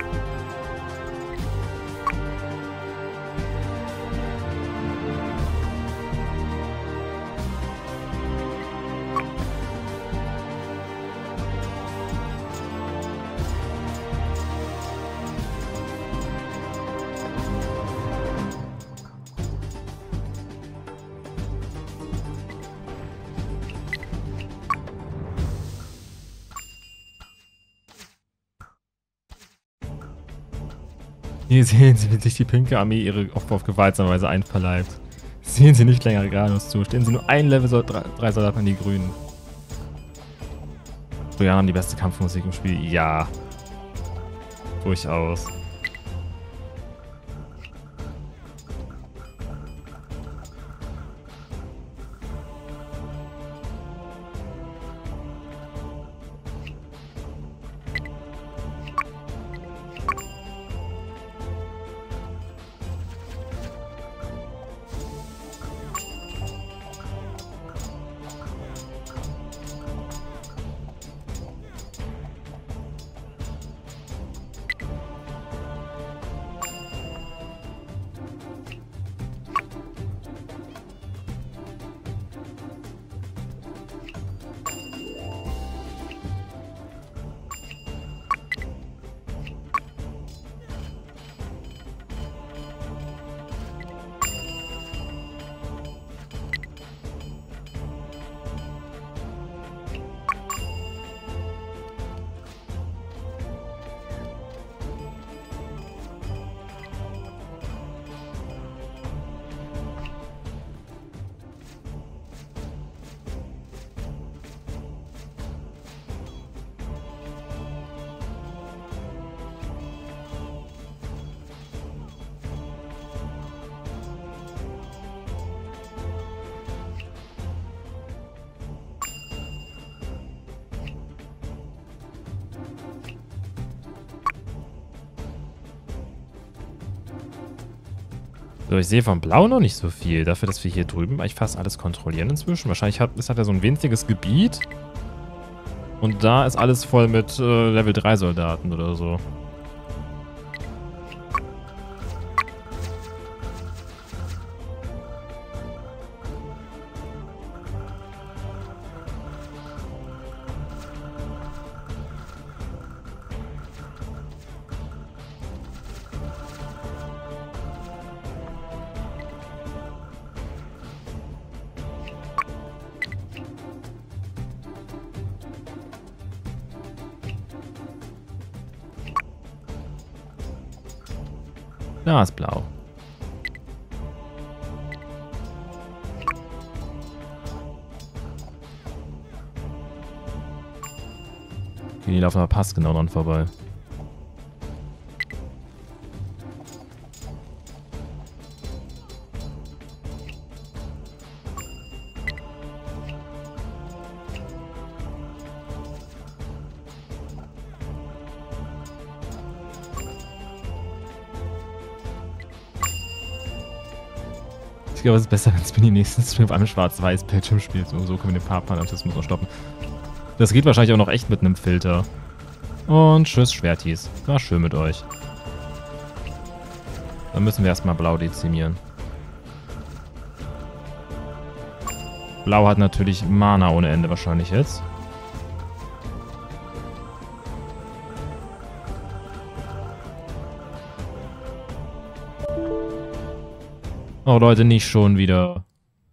Hier sehen Sie, wie sich die pinke Armee ihre Aufbau auf gewaltsame Weise einverleibt. Sehen Sie nicht länger geradeaus zu. Stellen Sie nur ein Level, so drei, drei Soldaten an die Grünen. Trojaner haben die beste Kampfmusik im Spiel. Ja. Durchaus. So, ich sehe von Blau noch nicht so viel. Dafür, dass wir hier drüben eigentlich fast alles kontrollieren inzwischen. Wahrscheinlich hat es hat ja so ein winziges Gebiet. Und da ist alles voll mit äh, Level drei Soldaten oder so. Da ist blau. Okay, die laufen aber passgenau dran vorbei. Ich glaube, es ist besser, wenn es mir die nächsten Stream auf einem Schwarz-Weiß-Bildschirm spielt. So, so können wir den Paarpanautismus noch stoppen. Das geht wahrscheinlich auch noch echt mit einem Filter. Und tschüss, Schwertis. War schön mit euch. Dann müssen wir erstmal blau dezimieren. Blau hat natürlich Mana ohne Ende wahrscheinlich jetzt. Oh Leute, nicht schon wieder.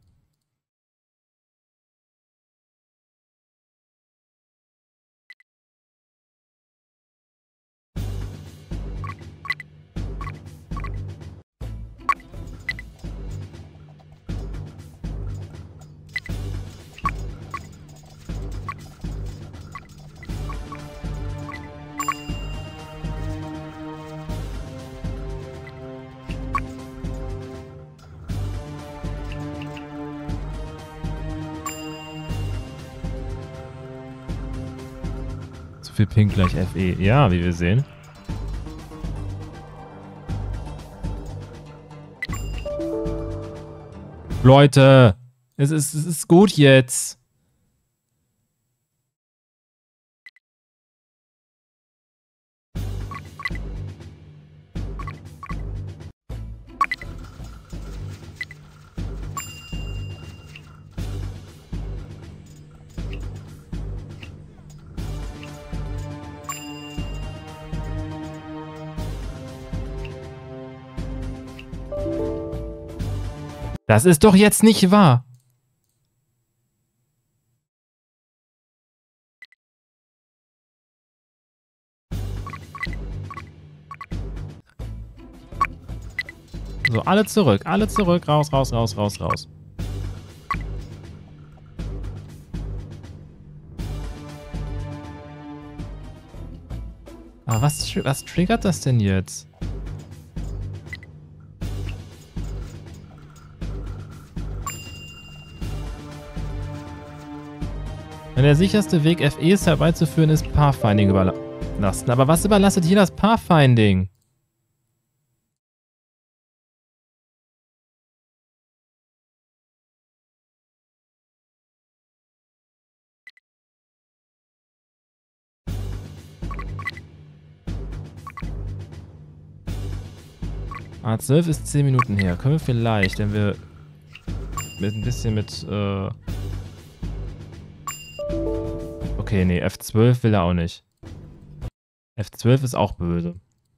Zu viel Pink gleich F E. Ja, wie wir sehen. Leute, es ist, es ist gut jetzt. Das ist doch jetzt nicht wahr. So, alle zurück, alle zurück, raus, raus, raus, raus, raus. Aber was, was triggert das denn jetzt? Wenn der sicherste Weg, F Es herbeizuführen, ist Pathfinding überlassen. Aber was überlastet hier das Pathfinding? A zwölf ist zehn Minuten her. Können wir vielleicht, wenn wir mit ein bisschen mit... Äh okay, nee, F zwölf will er auch nicht. F zwölf ist auch böse.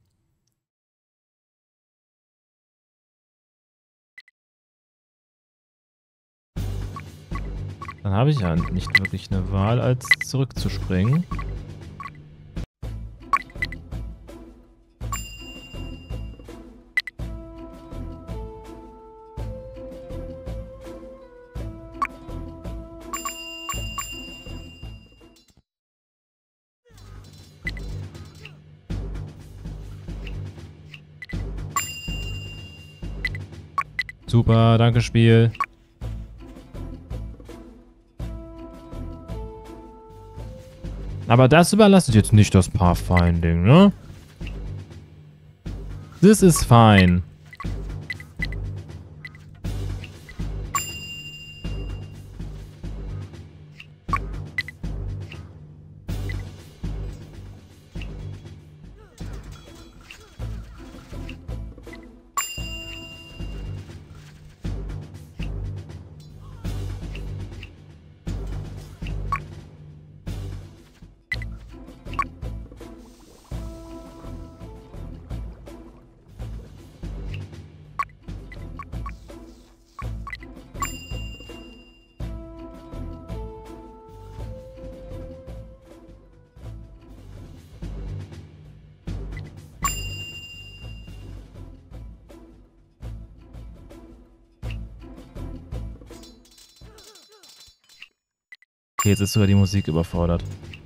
Dann habe ich ja nicht wirklich eine Wahl, als zurückzuspringen. Super, danke Spiel. Aber das überlastet jetzt nicht das Pathfinding, ne? This is fine. Okay, jetzt ist sogar die Musik überfordert.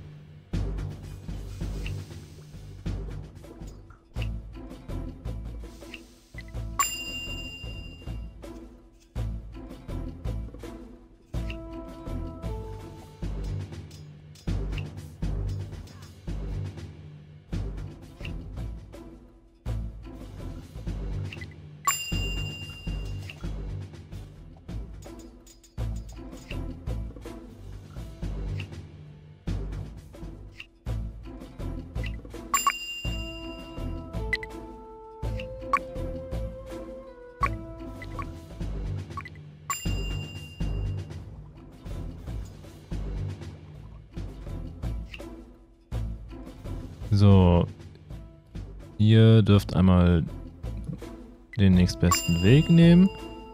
So. Ihr dürft einmal den nächstbesten Weg nehmen.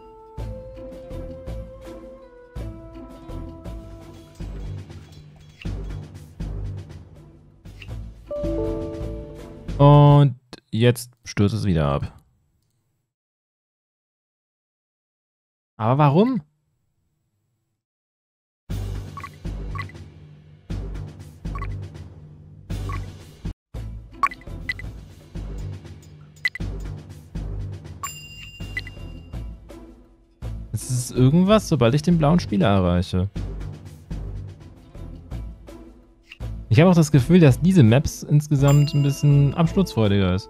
Und jetzt stürzt es wieder ab. Aber warum? Es ist irgendwas, sobald ich den blauen Spieler erreiche. Ich habe auch das Gefühl, dass diese Maps insgesamt ein bisschen absturzfreudiger ist.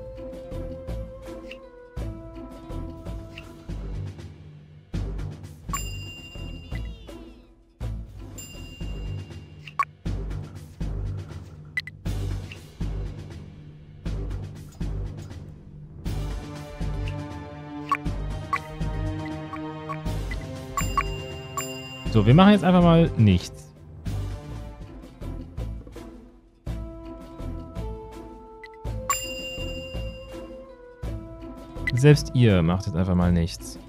So, wir machen jetzt einfach mal nichts. Selbst ihr macht jetzt einfach mal nichts.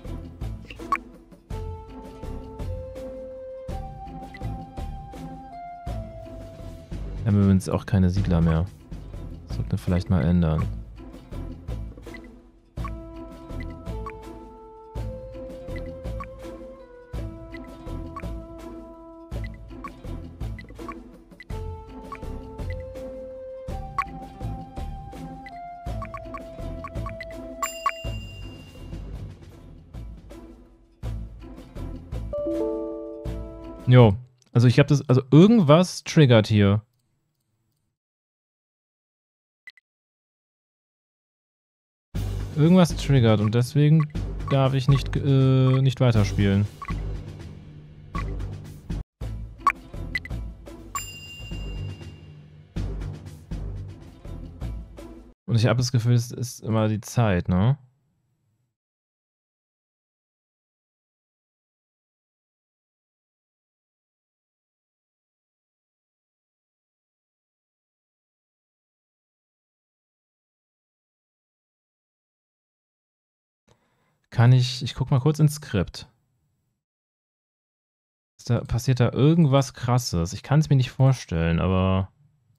Wir haben übrigens auch keine Siedler mehr. Das sollten wir vielleicht mal ändern. Jo, also ich habe das, also irgendwas triggert hier. Irgendwas triggert und deswegen darf ich nicht, äh, nicht weiterspielen. Und ich habe das Gefühl, es ist immer die Zeit, ne? Kann ich, ich guck mal kurz ins Skript. Ist da, passiert da irgendwas Krasses? Ich kann es mir nicht vorstellen, aber...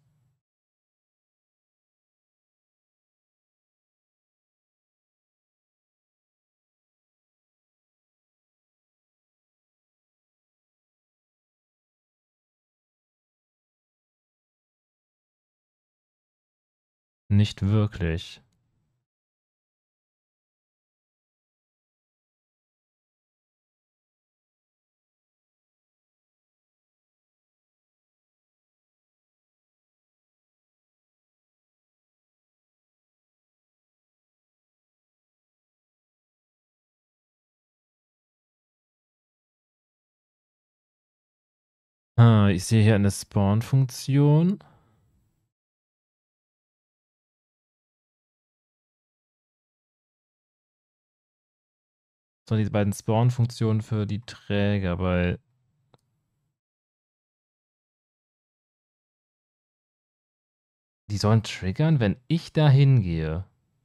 Nicht wirklich. Ah, ich sehe hier eine Spawn-Funktion. So, diese beiden Spawn-Funktionen für die Träger, weil... Die sollen triggern, wenn ich da hingehe.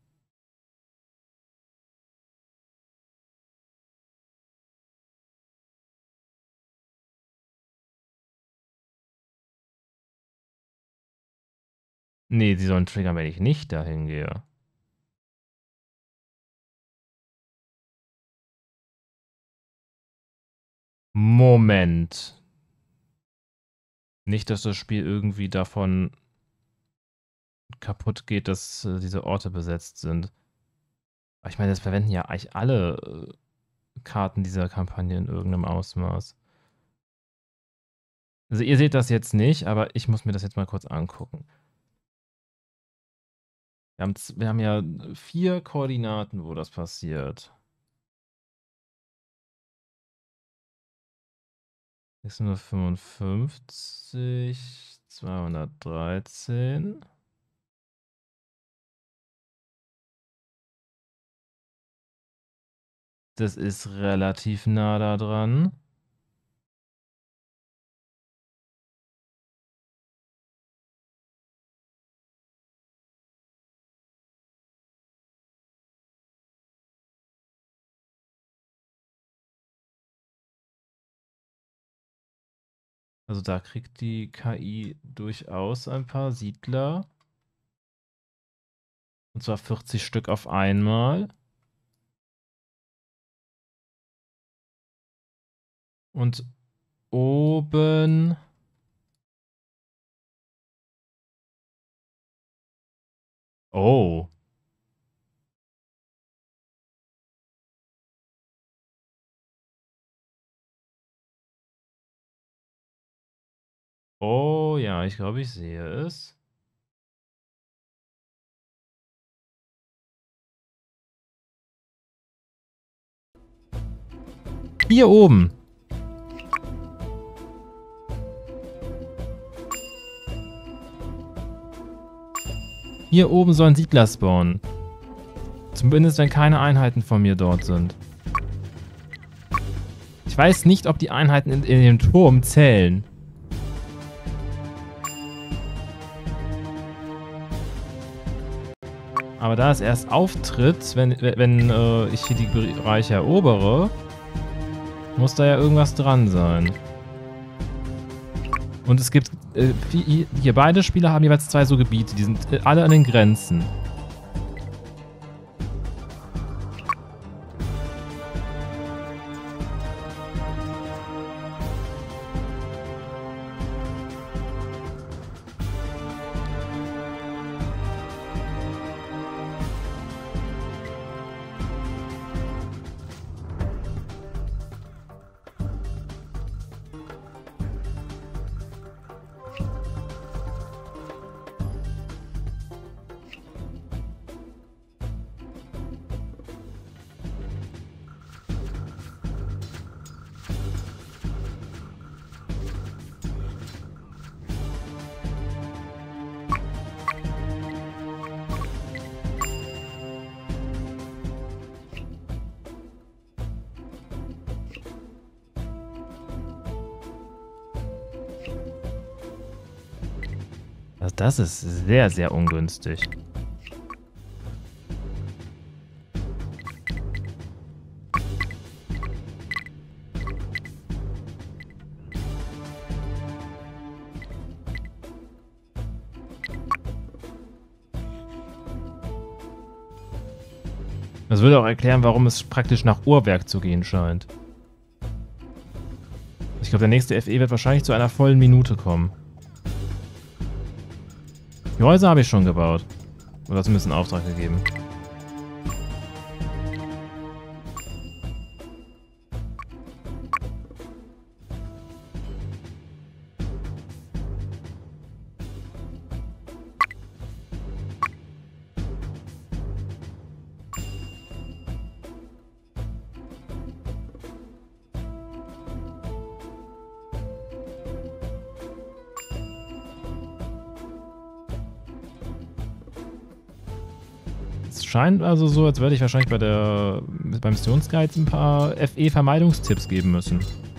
Nee, sie sollen triggern, wenn ich nicht da hingehe. Moment. Nicht, dass das Spiel irgendwie davon kaputt geht, dass äh, diese Orte besetzt sind. Aber ich meine, das verwenden ja eigentlich alle äh, Karten dieser Kampagne in irgendeinem Ausmaß. Also ihr seht das jetzt nicht, aber ich muss mir das jetzt mal kurz angucken. Wir haben, wir haben ja vier Koordinaten, wo das passiert. sechshundertfünfundfünfzig, zweihundertdreizehn. Das ist relativ nah da dran. Also da kriegt die K I durchaus ein paar Siedler. Und zwar vierzig Stück auf einmal. Und oben... Oh. Oh ja, ich glaube, ich sehe es. Hier oben. Hier oben sollen Siedler spawnen. Zumindest, wenn keine Einheiten von mir dort sind. Ich weiß nicht, ob die Einheiten in, in dem Turm zählen. Aber da es erst auftritt, wenn, wenn äh, ich hier die Bereiche erobere, muss da ja irgendwas dran sein. Und es gibt, äh, hier beide Spieler haben jeweils zwei so Gebiete, die sind äh, alle an den Grenzen. Also das ist sehr, sehr ungünstig. Das würde auch erklären, warum es praktisch nach Uhrwerk zu gehen scheint. Ich glaube, der nächste F E wird wahrscheinlich zu einer vollen Minute kommen. Die Häuser habe ich schon gebaut. Oder zumindest einen Auftrag gegeben. Es scheint also so, als würde ich wahrscheinlich bei der beim Missionsguide ein paar F E-Vermeidungstipps geben müssen.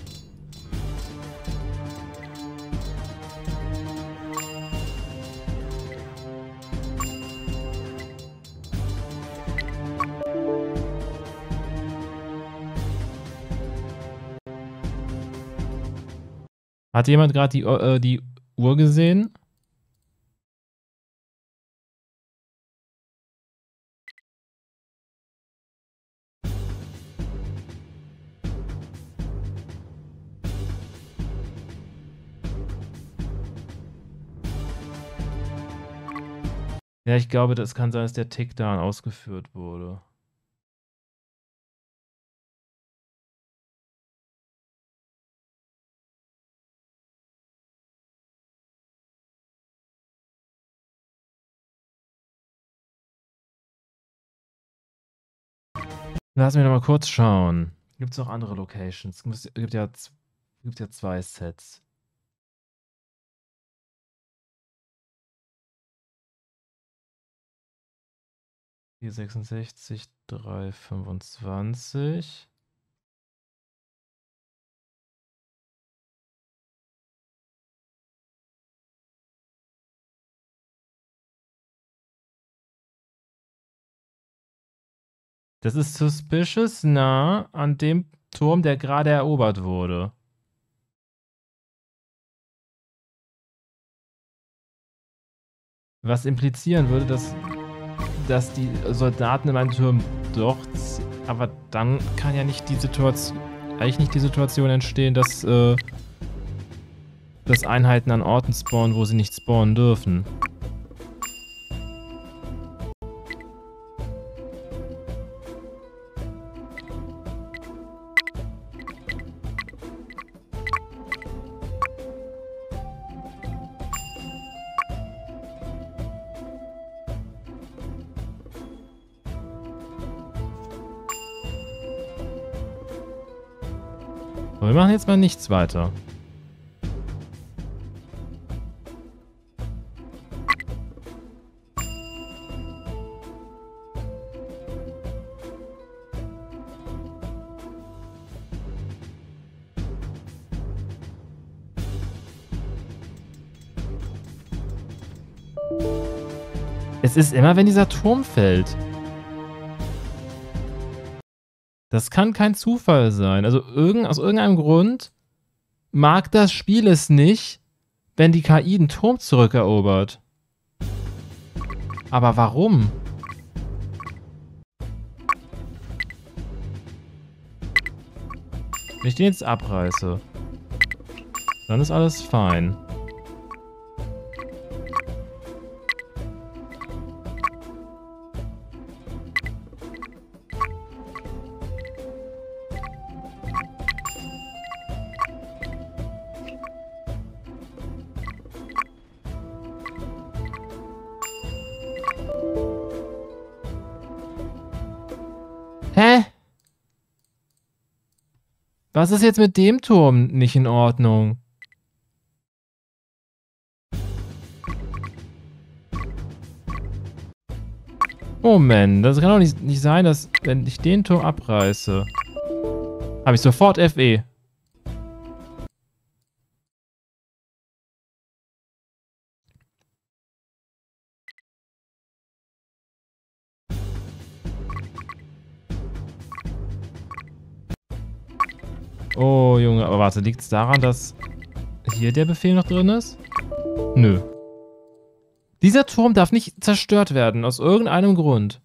Hat jemand gerade die, äh, die Uhr gesehen? Ja, ich glaube, das kann sein, dass der Tick da ausgeführt wurde. Lass mich noch mal kurz schauen. Gibt es noch andere Locations? Es gibt ja, gibt ja zwei Sets. vier sechsundsechzig, drei fünfundzwanzig. Das ist suspicious nah an dem Turm, der gerade erobert wurde. Was implizieren würde, dass, dass die Soldaten in meinem Turm doch... Aber dann kann ja nicht die Situation... Eigentlich nicht die Situation entstehen, dass, äh, dass Einheiten an Orten spawnen, wo sie nicht spawnen dürfen. Wir machen jetzt mal nichts weiter. Es ist immer, wenn dieser Turm fällt. Das kann kein Zufall sein. Also irgend, aus irgendeinem Grund mag das Spiel es nicht, wenn die K I den Turm zurückerobert. Aber warum? Wenn ich den jetzt abreiße, dann ist alles fein. Hä? Was ist jetzt mit dem Turm nicht in Ordnung? Moment, das kann doch nicht, nicht sein, dass, wenn ich den Turm abreiße, habe ich sofort F E. Oh, Junge, aber warte, liegt es daran, dass hier der Befehl noch drin ist? Nö. Dieser Turm darf nicht zerstört werden, aus irgendeinem Grund.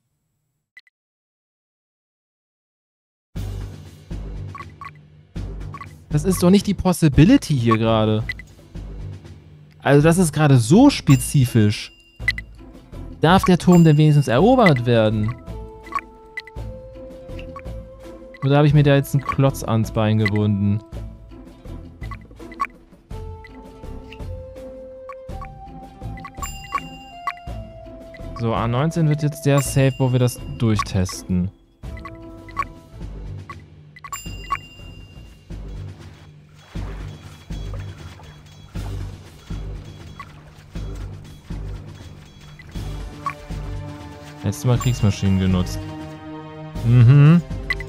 Das ist doch nicht die Possibility hier gerade. Also das ist gerade so spezifisch. Darf der Turm denn wenigstens erobert werden? Oder habe ich mir da jetzt einen Klotz ans Bein gebunden? So, A neunzehn wird jetzt der Save, wo wir das durchtesten. Letztes Mal Kriegsmaschinen genutzt. Mhm.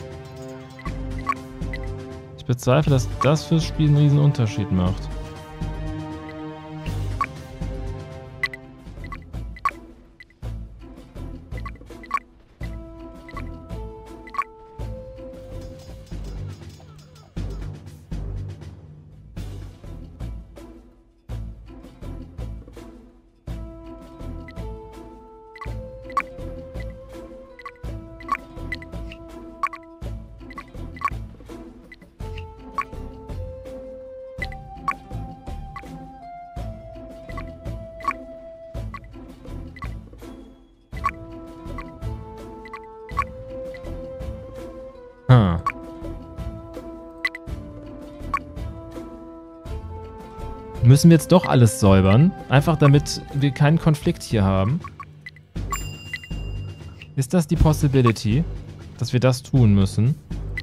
Ich bezweifle, dass das fürs Spiel einen riesen Unterschied macht. Hm. Müssen wir jetzt doch alles säubern? Einfach damit wir keinen Konflikt hier haben? Ist das die Possibility, dass wir das tun müssen?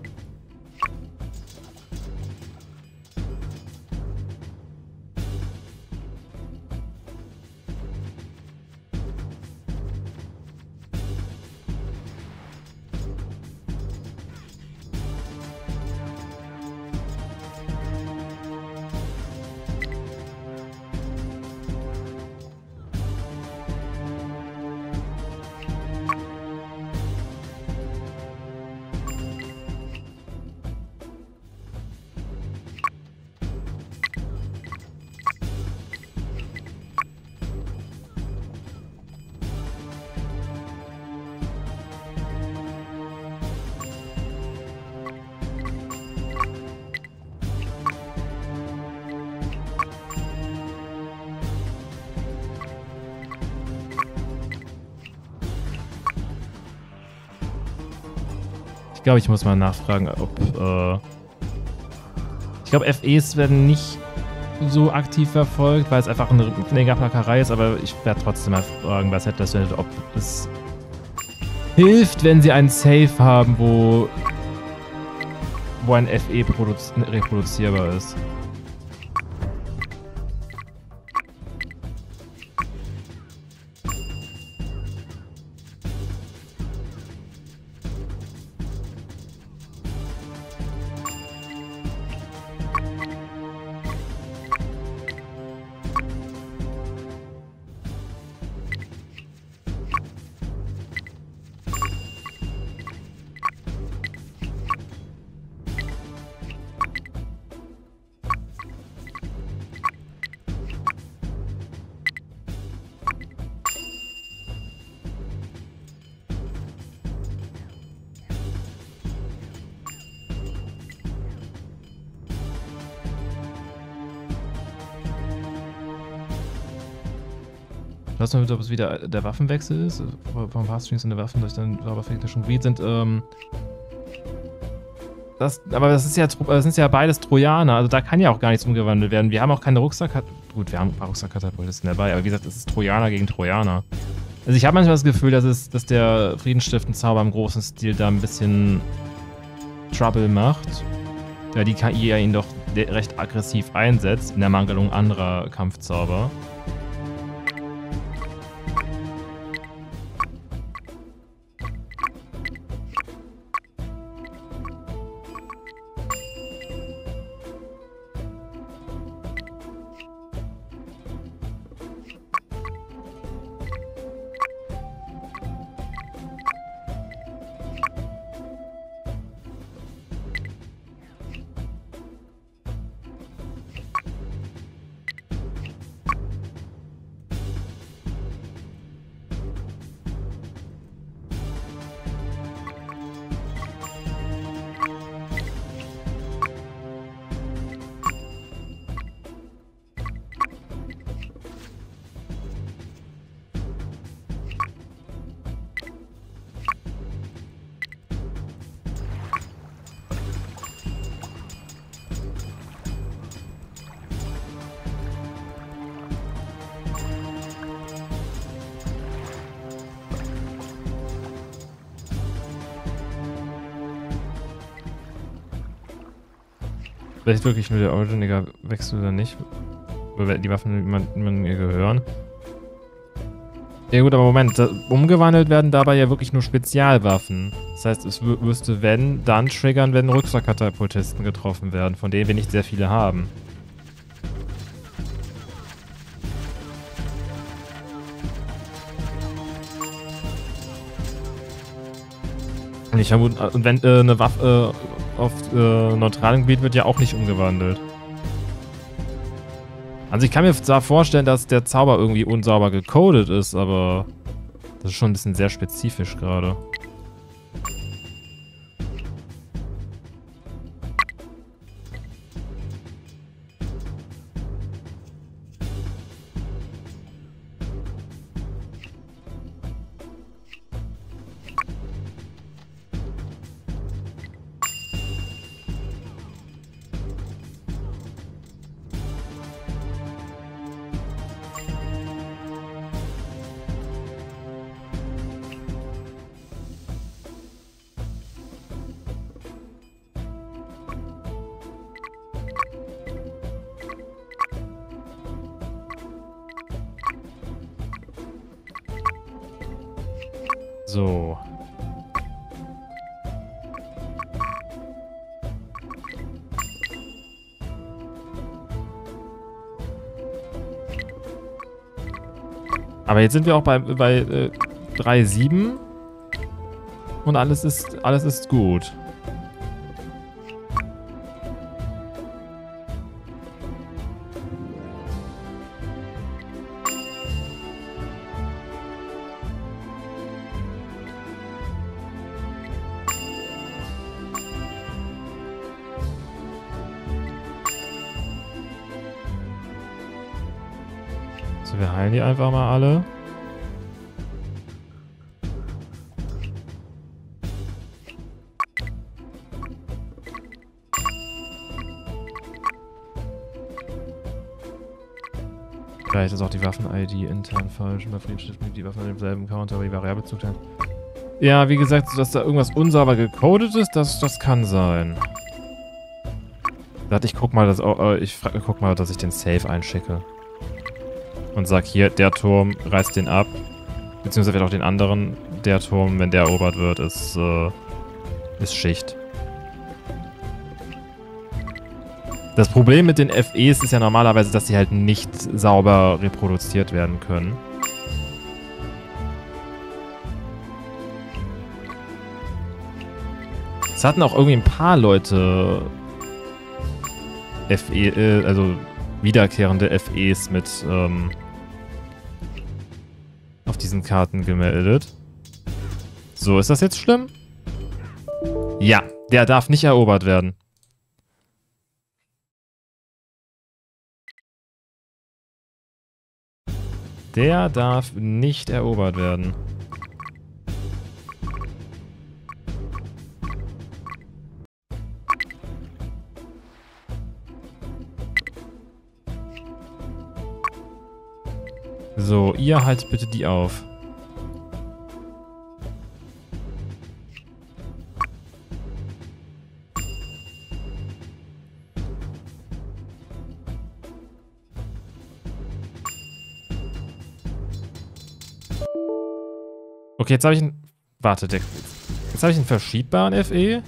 Ich glaube, ich muss mal nachfragen, ob, äh ich glaube, F Es werden nicht so aktiv verfolgt, weil es einfach eine Fingerplackerei ist, aber ich werde trotzdem mal fragen, was hätte das, ob es hilft, wenn sie einen Safe haben, wo, wo ein F E reproduzierbar ist. Lass mal, ob es wieder der Waffenwechsel ist. Vom Faststrings und der Waffen durch den Zauberfähigkeit Gebiet sind. Ähm, das, aber das ist ja, das sind ja beides Trojaner. Also da kann ja auch gar nichts umgewandelt werden. Wir haben auch keine Rucksack. Gut, wir haben ein paar Rucksackkatapultisten dabei, aber wie gesagt, es ist Trojaner gegen Trojaner. Also ich habe manchmal das Gefühl, dass, es, dass der Friedensstiftenzauber im großen Stil da ein bisschen Trouble macht. Da die K I ja ihn doch recht aggressiv einsetzt, in der Mangelung anderer Kampfzauber. Vielleicht wirklich nur der Originiger Wechsel oder nicht. Weil die Waffen niemandem mir gehören. Ja gut, aber Moment, da, umgewandelt werden dabei ja wirklich nur Spezialwaffen. Das heißt, es müsste, wenn, dann triggern, wenn Rucksackkatapultisten getroffen werden, von denen wir nicht sehr viele haben. Und ich vermute, und wenn äh, eine Waffe äh, auf äh, neutralem Gebiet wird ja auch nicht umgewandelt. Also ich kann mir zwar vorstellen, dass der Zauber irgendwie unsauber gecodet ist, aber das ist schon ein bisschen sehr spezifisch gerade. So. Aber jetzt sind wir auch bei, bei äh, drei Komma sieben und alles ist, alles ist gut. So, wir heilen die einfach mal alle. Vielleicht ist auch die Waffen-I D intern falsch. Bei Friedenstiften gibt die Waffen an demselben Counter, aber die Variable zuteilen. Ja, wie gesagt, dass da irgendwas unsauber gecodet ist, das, das kann sein. Warte, ich guck mal, dass, oh, ich guck mal, dass ich den Safe einschicke. Und sag hier, der Turm reißt den ab. Beziehungsweise vielleicht auch den anderen. Der Turm, wenn der erobert wird, ist, äh, ist Schicht. Das Problem mit den F Es ist ja normalerweise, dass sie halt nicht sauber reproduziert werden können. Es hatten auch irgendwie ein paar Leute F E, äh, also wiederkehrende F Es mit ähm, auf diesen Karten gemeldet. So, ist das jetzt schlimm? Ja, der darf nicht erobert werden. Der darf nicht erobert werden. So, ihr haltet bitte die auf. Okay, jetzt habe ich einen... Warte, der, jetzt habe ich einen verschiebbaren F E.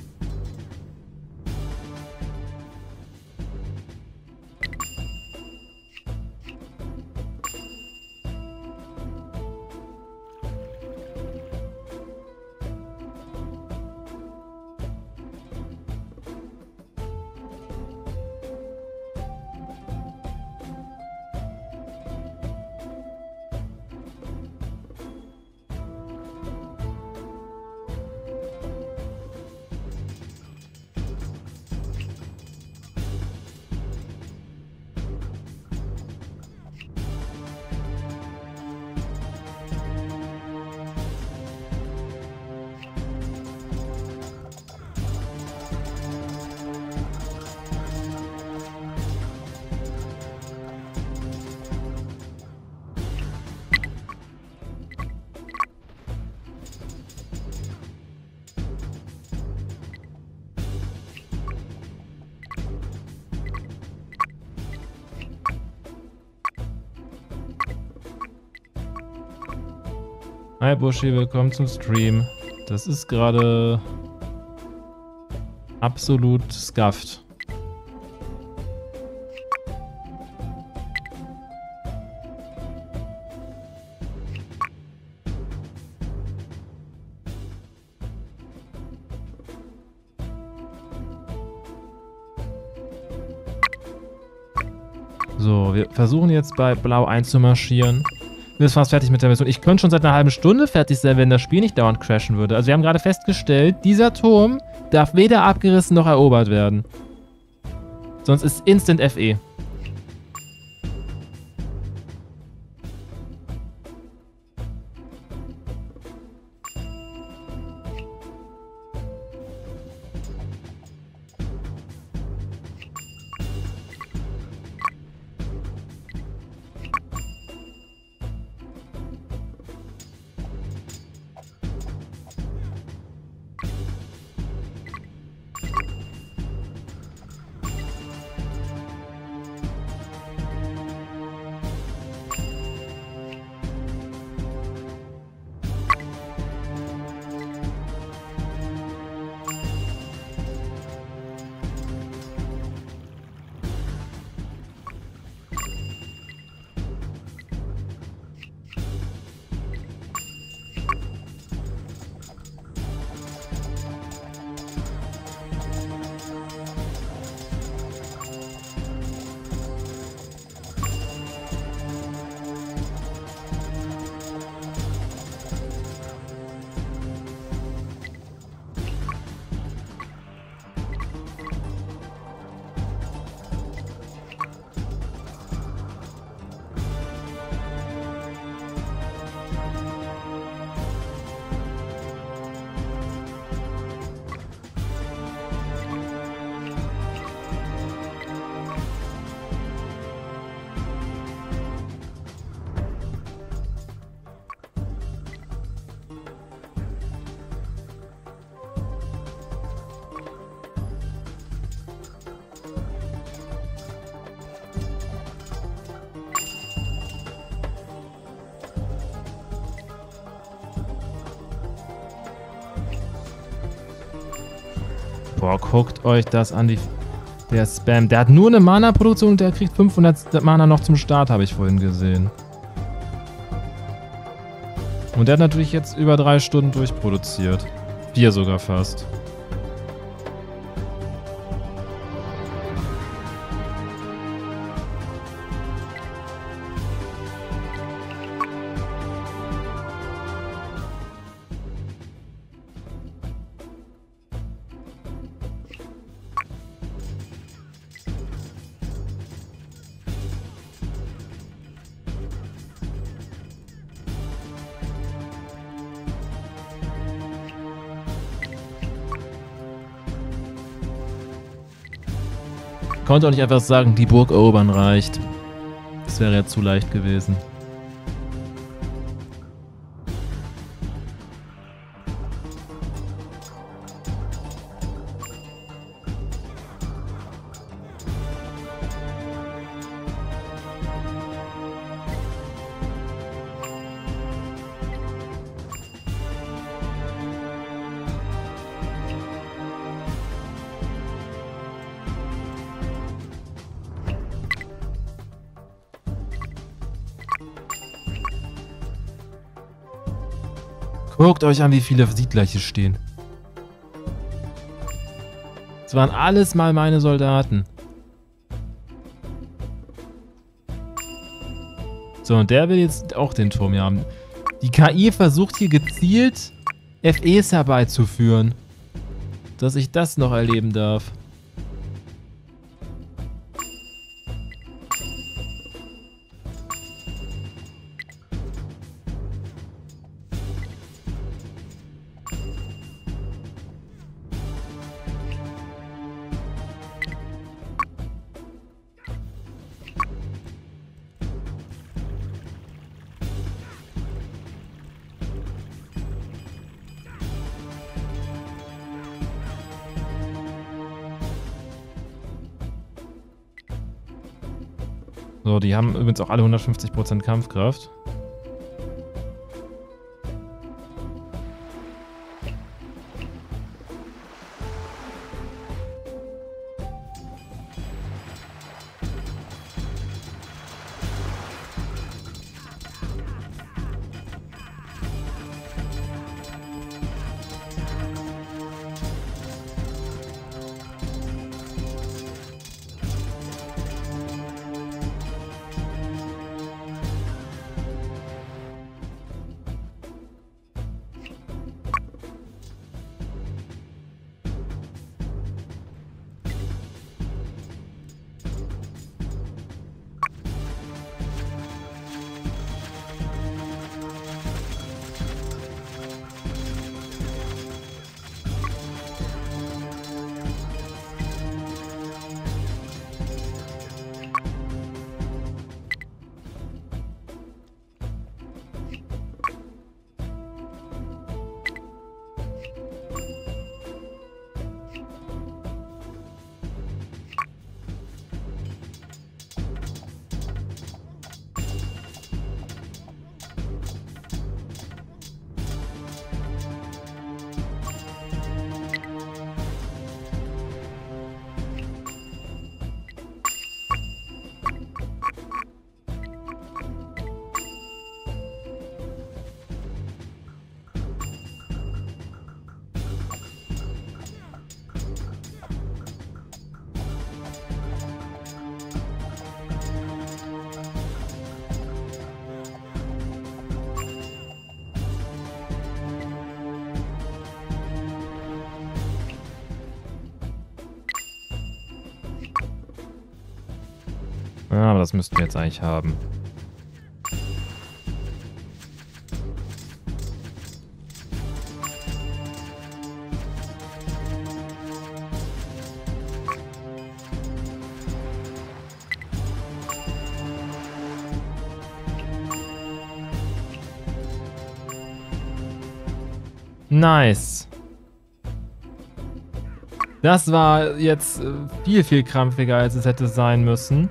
Hi Buschi, willkommen zum Stream. Das ist gerade absolut scuffed. So, wir versuchen jetzt bei Blau einzumarschieren. Wir sind fast fertig mit der Mission. Ich könnte schon seit einer halben Stunde fertig sein, wenn das Spiel nicht dauernd crashen würde. Also wir haben gerade festgestellt, dieser Turm darf weder abgerissen noch erobert werden. Sonst ist Instant F E. Boah, guckt euch das an, die, der Spam. Der hat nur eine Mana-Produktion und der kriegt fünfhundert Mana noch zum Start, habe ich vorhin gesehen. Und der hat natürlich jetzt über drei Stunden durchproduziert. Vier sogar fast. Konnte auch nicht einfach sagen, die Burg erobern reicht. Das wäre ja zu leicht gewesen. Guckt euch an, wie viele Siedler hier stehen. Das waren alles mal meine Soldaten. So, und der will jetzt auch den Turm hier haben. Die K I versucht hier gezielt F Es herbeizuführen. Dass ich das noch erleben darf. So, die haben übrigens auch alle hundertfünfzig Prozent Kampfkraft. Ja, aber das müssten wir jetzt eigentlich haben. Nice. Das war jetzt viel, viel krampfiger, als es hätte sein müssen.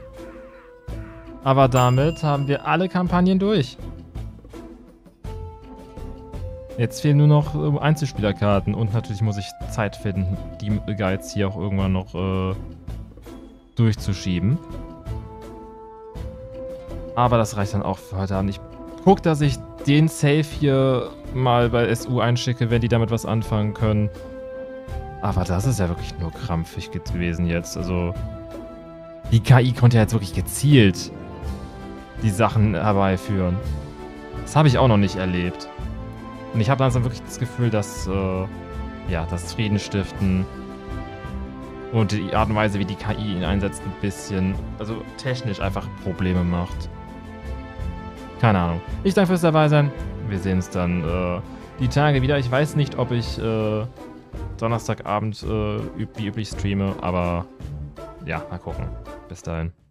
Aber damit haben wir alle Kampagnen durch. Jetzt fehlen nur noch äh, Einzelspielerkarten und natürlich muss ich Zeit finden, die Guides hier auch irgendwann noch äh, durchzuschieben. Aber das reicht dann auch für heute Abend. Ich gucke, dass ich den Save hier mal bei S U einschicke, wenn die damit was anfangen können. Aber das ist ja wirklich nur krampfig gewesen jetzt. Also die K I konnte ja jetzt wirklich gezielt die Sachen herbeiführen. Das habe ich auch noch nicht erlebt. Und ich habe langsam wirklich das Gefühl, dass äh, ja, das Frieden stiften und die Art und Weise, wie die K I ihn einsetzt, ein bisschen, also technisch einfach Probleme macht. Keine Ahnung. Ich danke fürs Dabeisein. Wir sehen uns dann äh, die Tage wieder. Ich weiß nicht, ob ich äh, Donnerstagabend äh, wie üblich streame, aber ja, mal gucken. Bis dahin.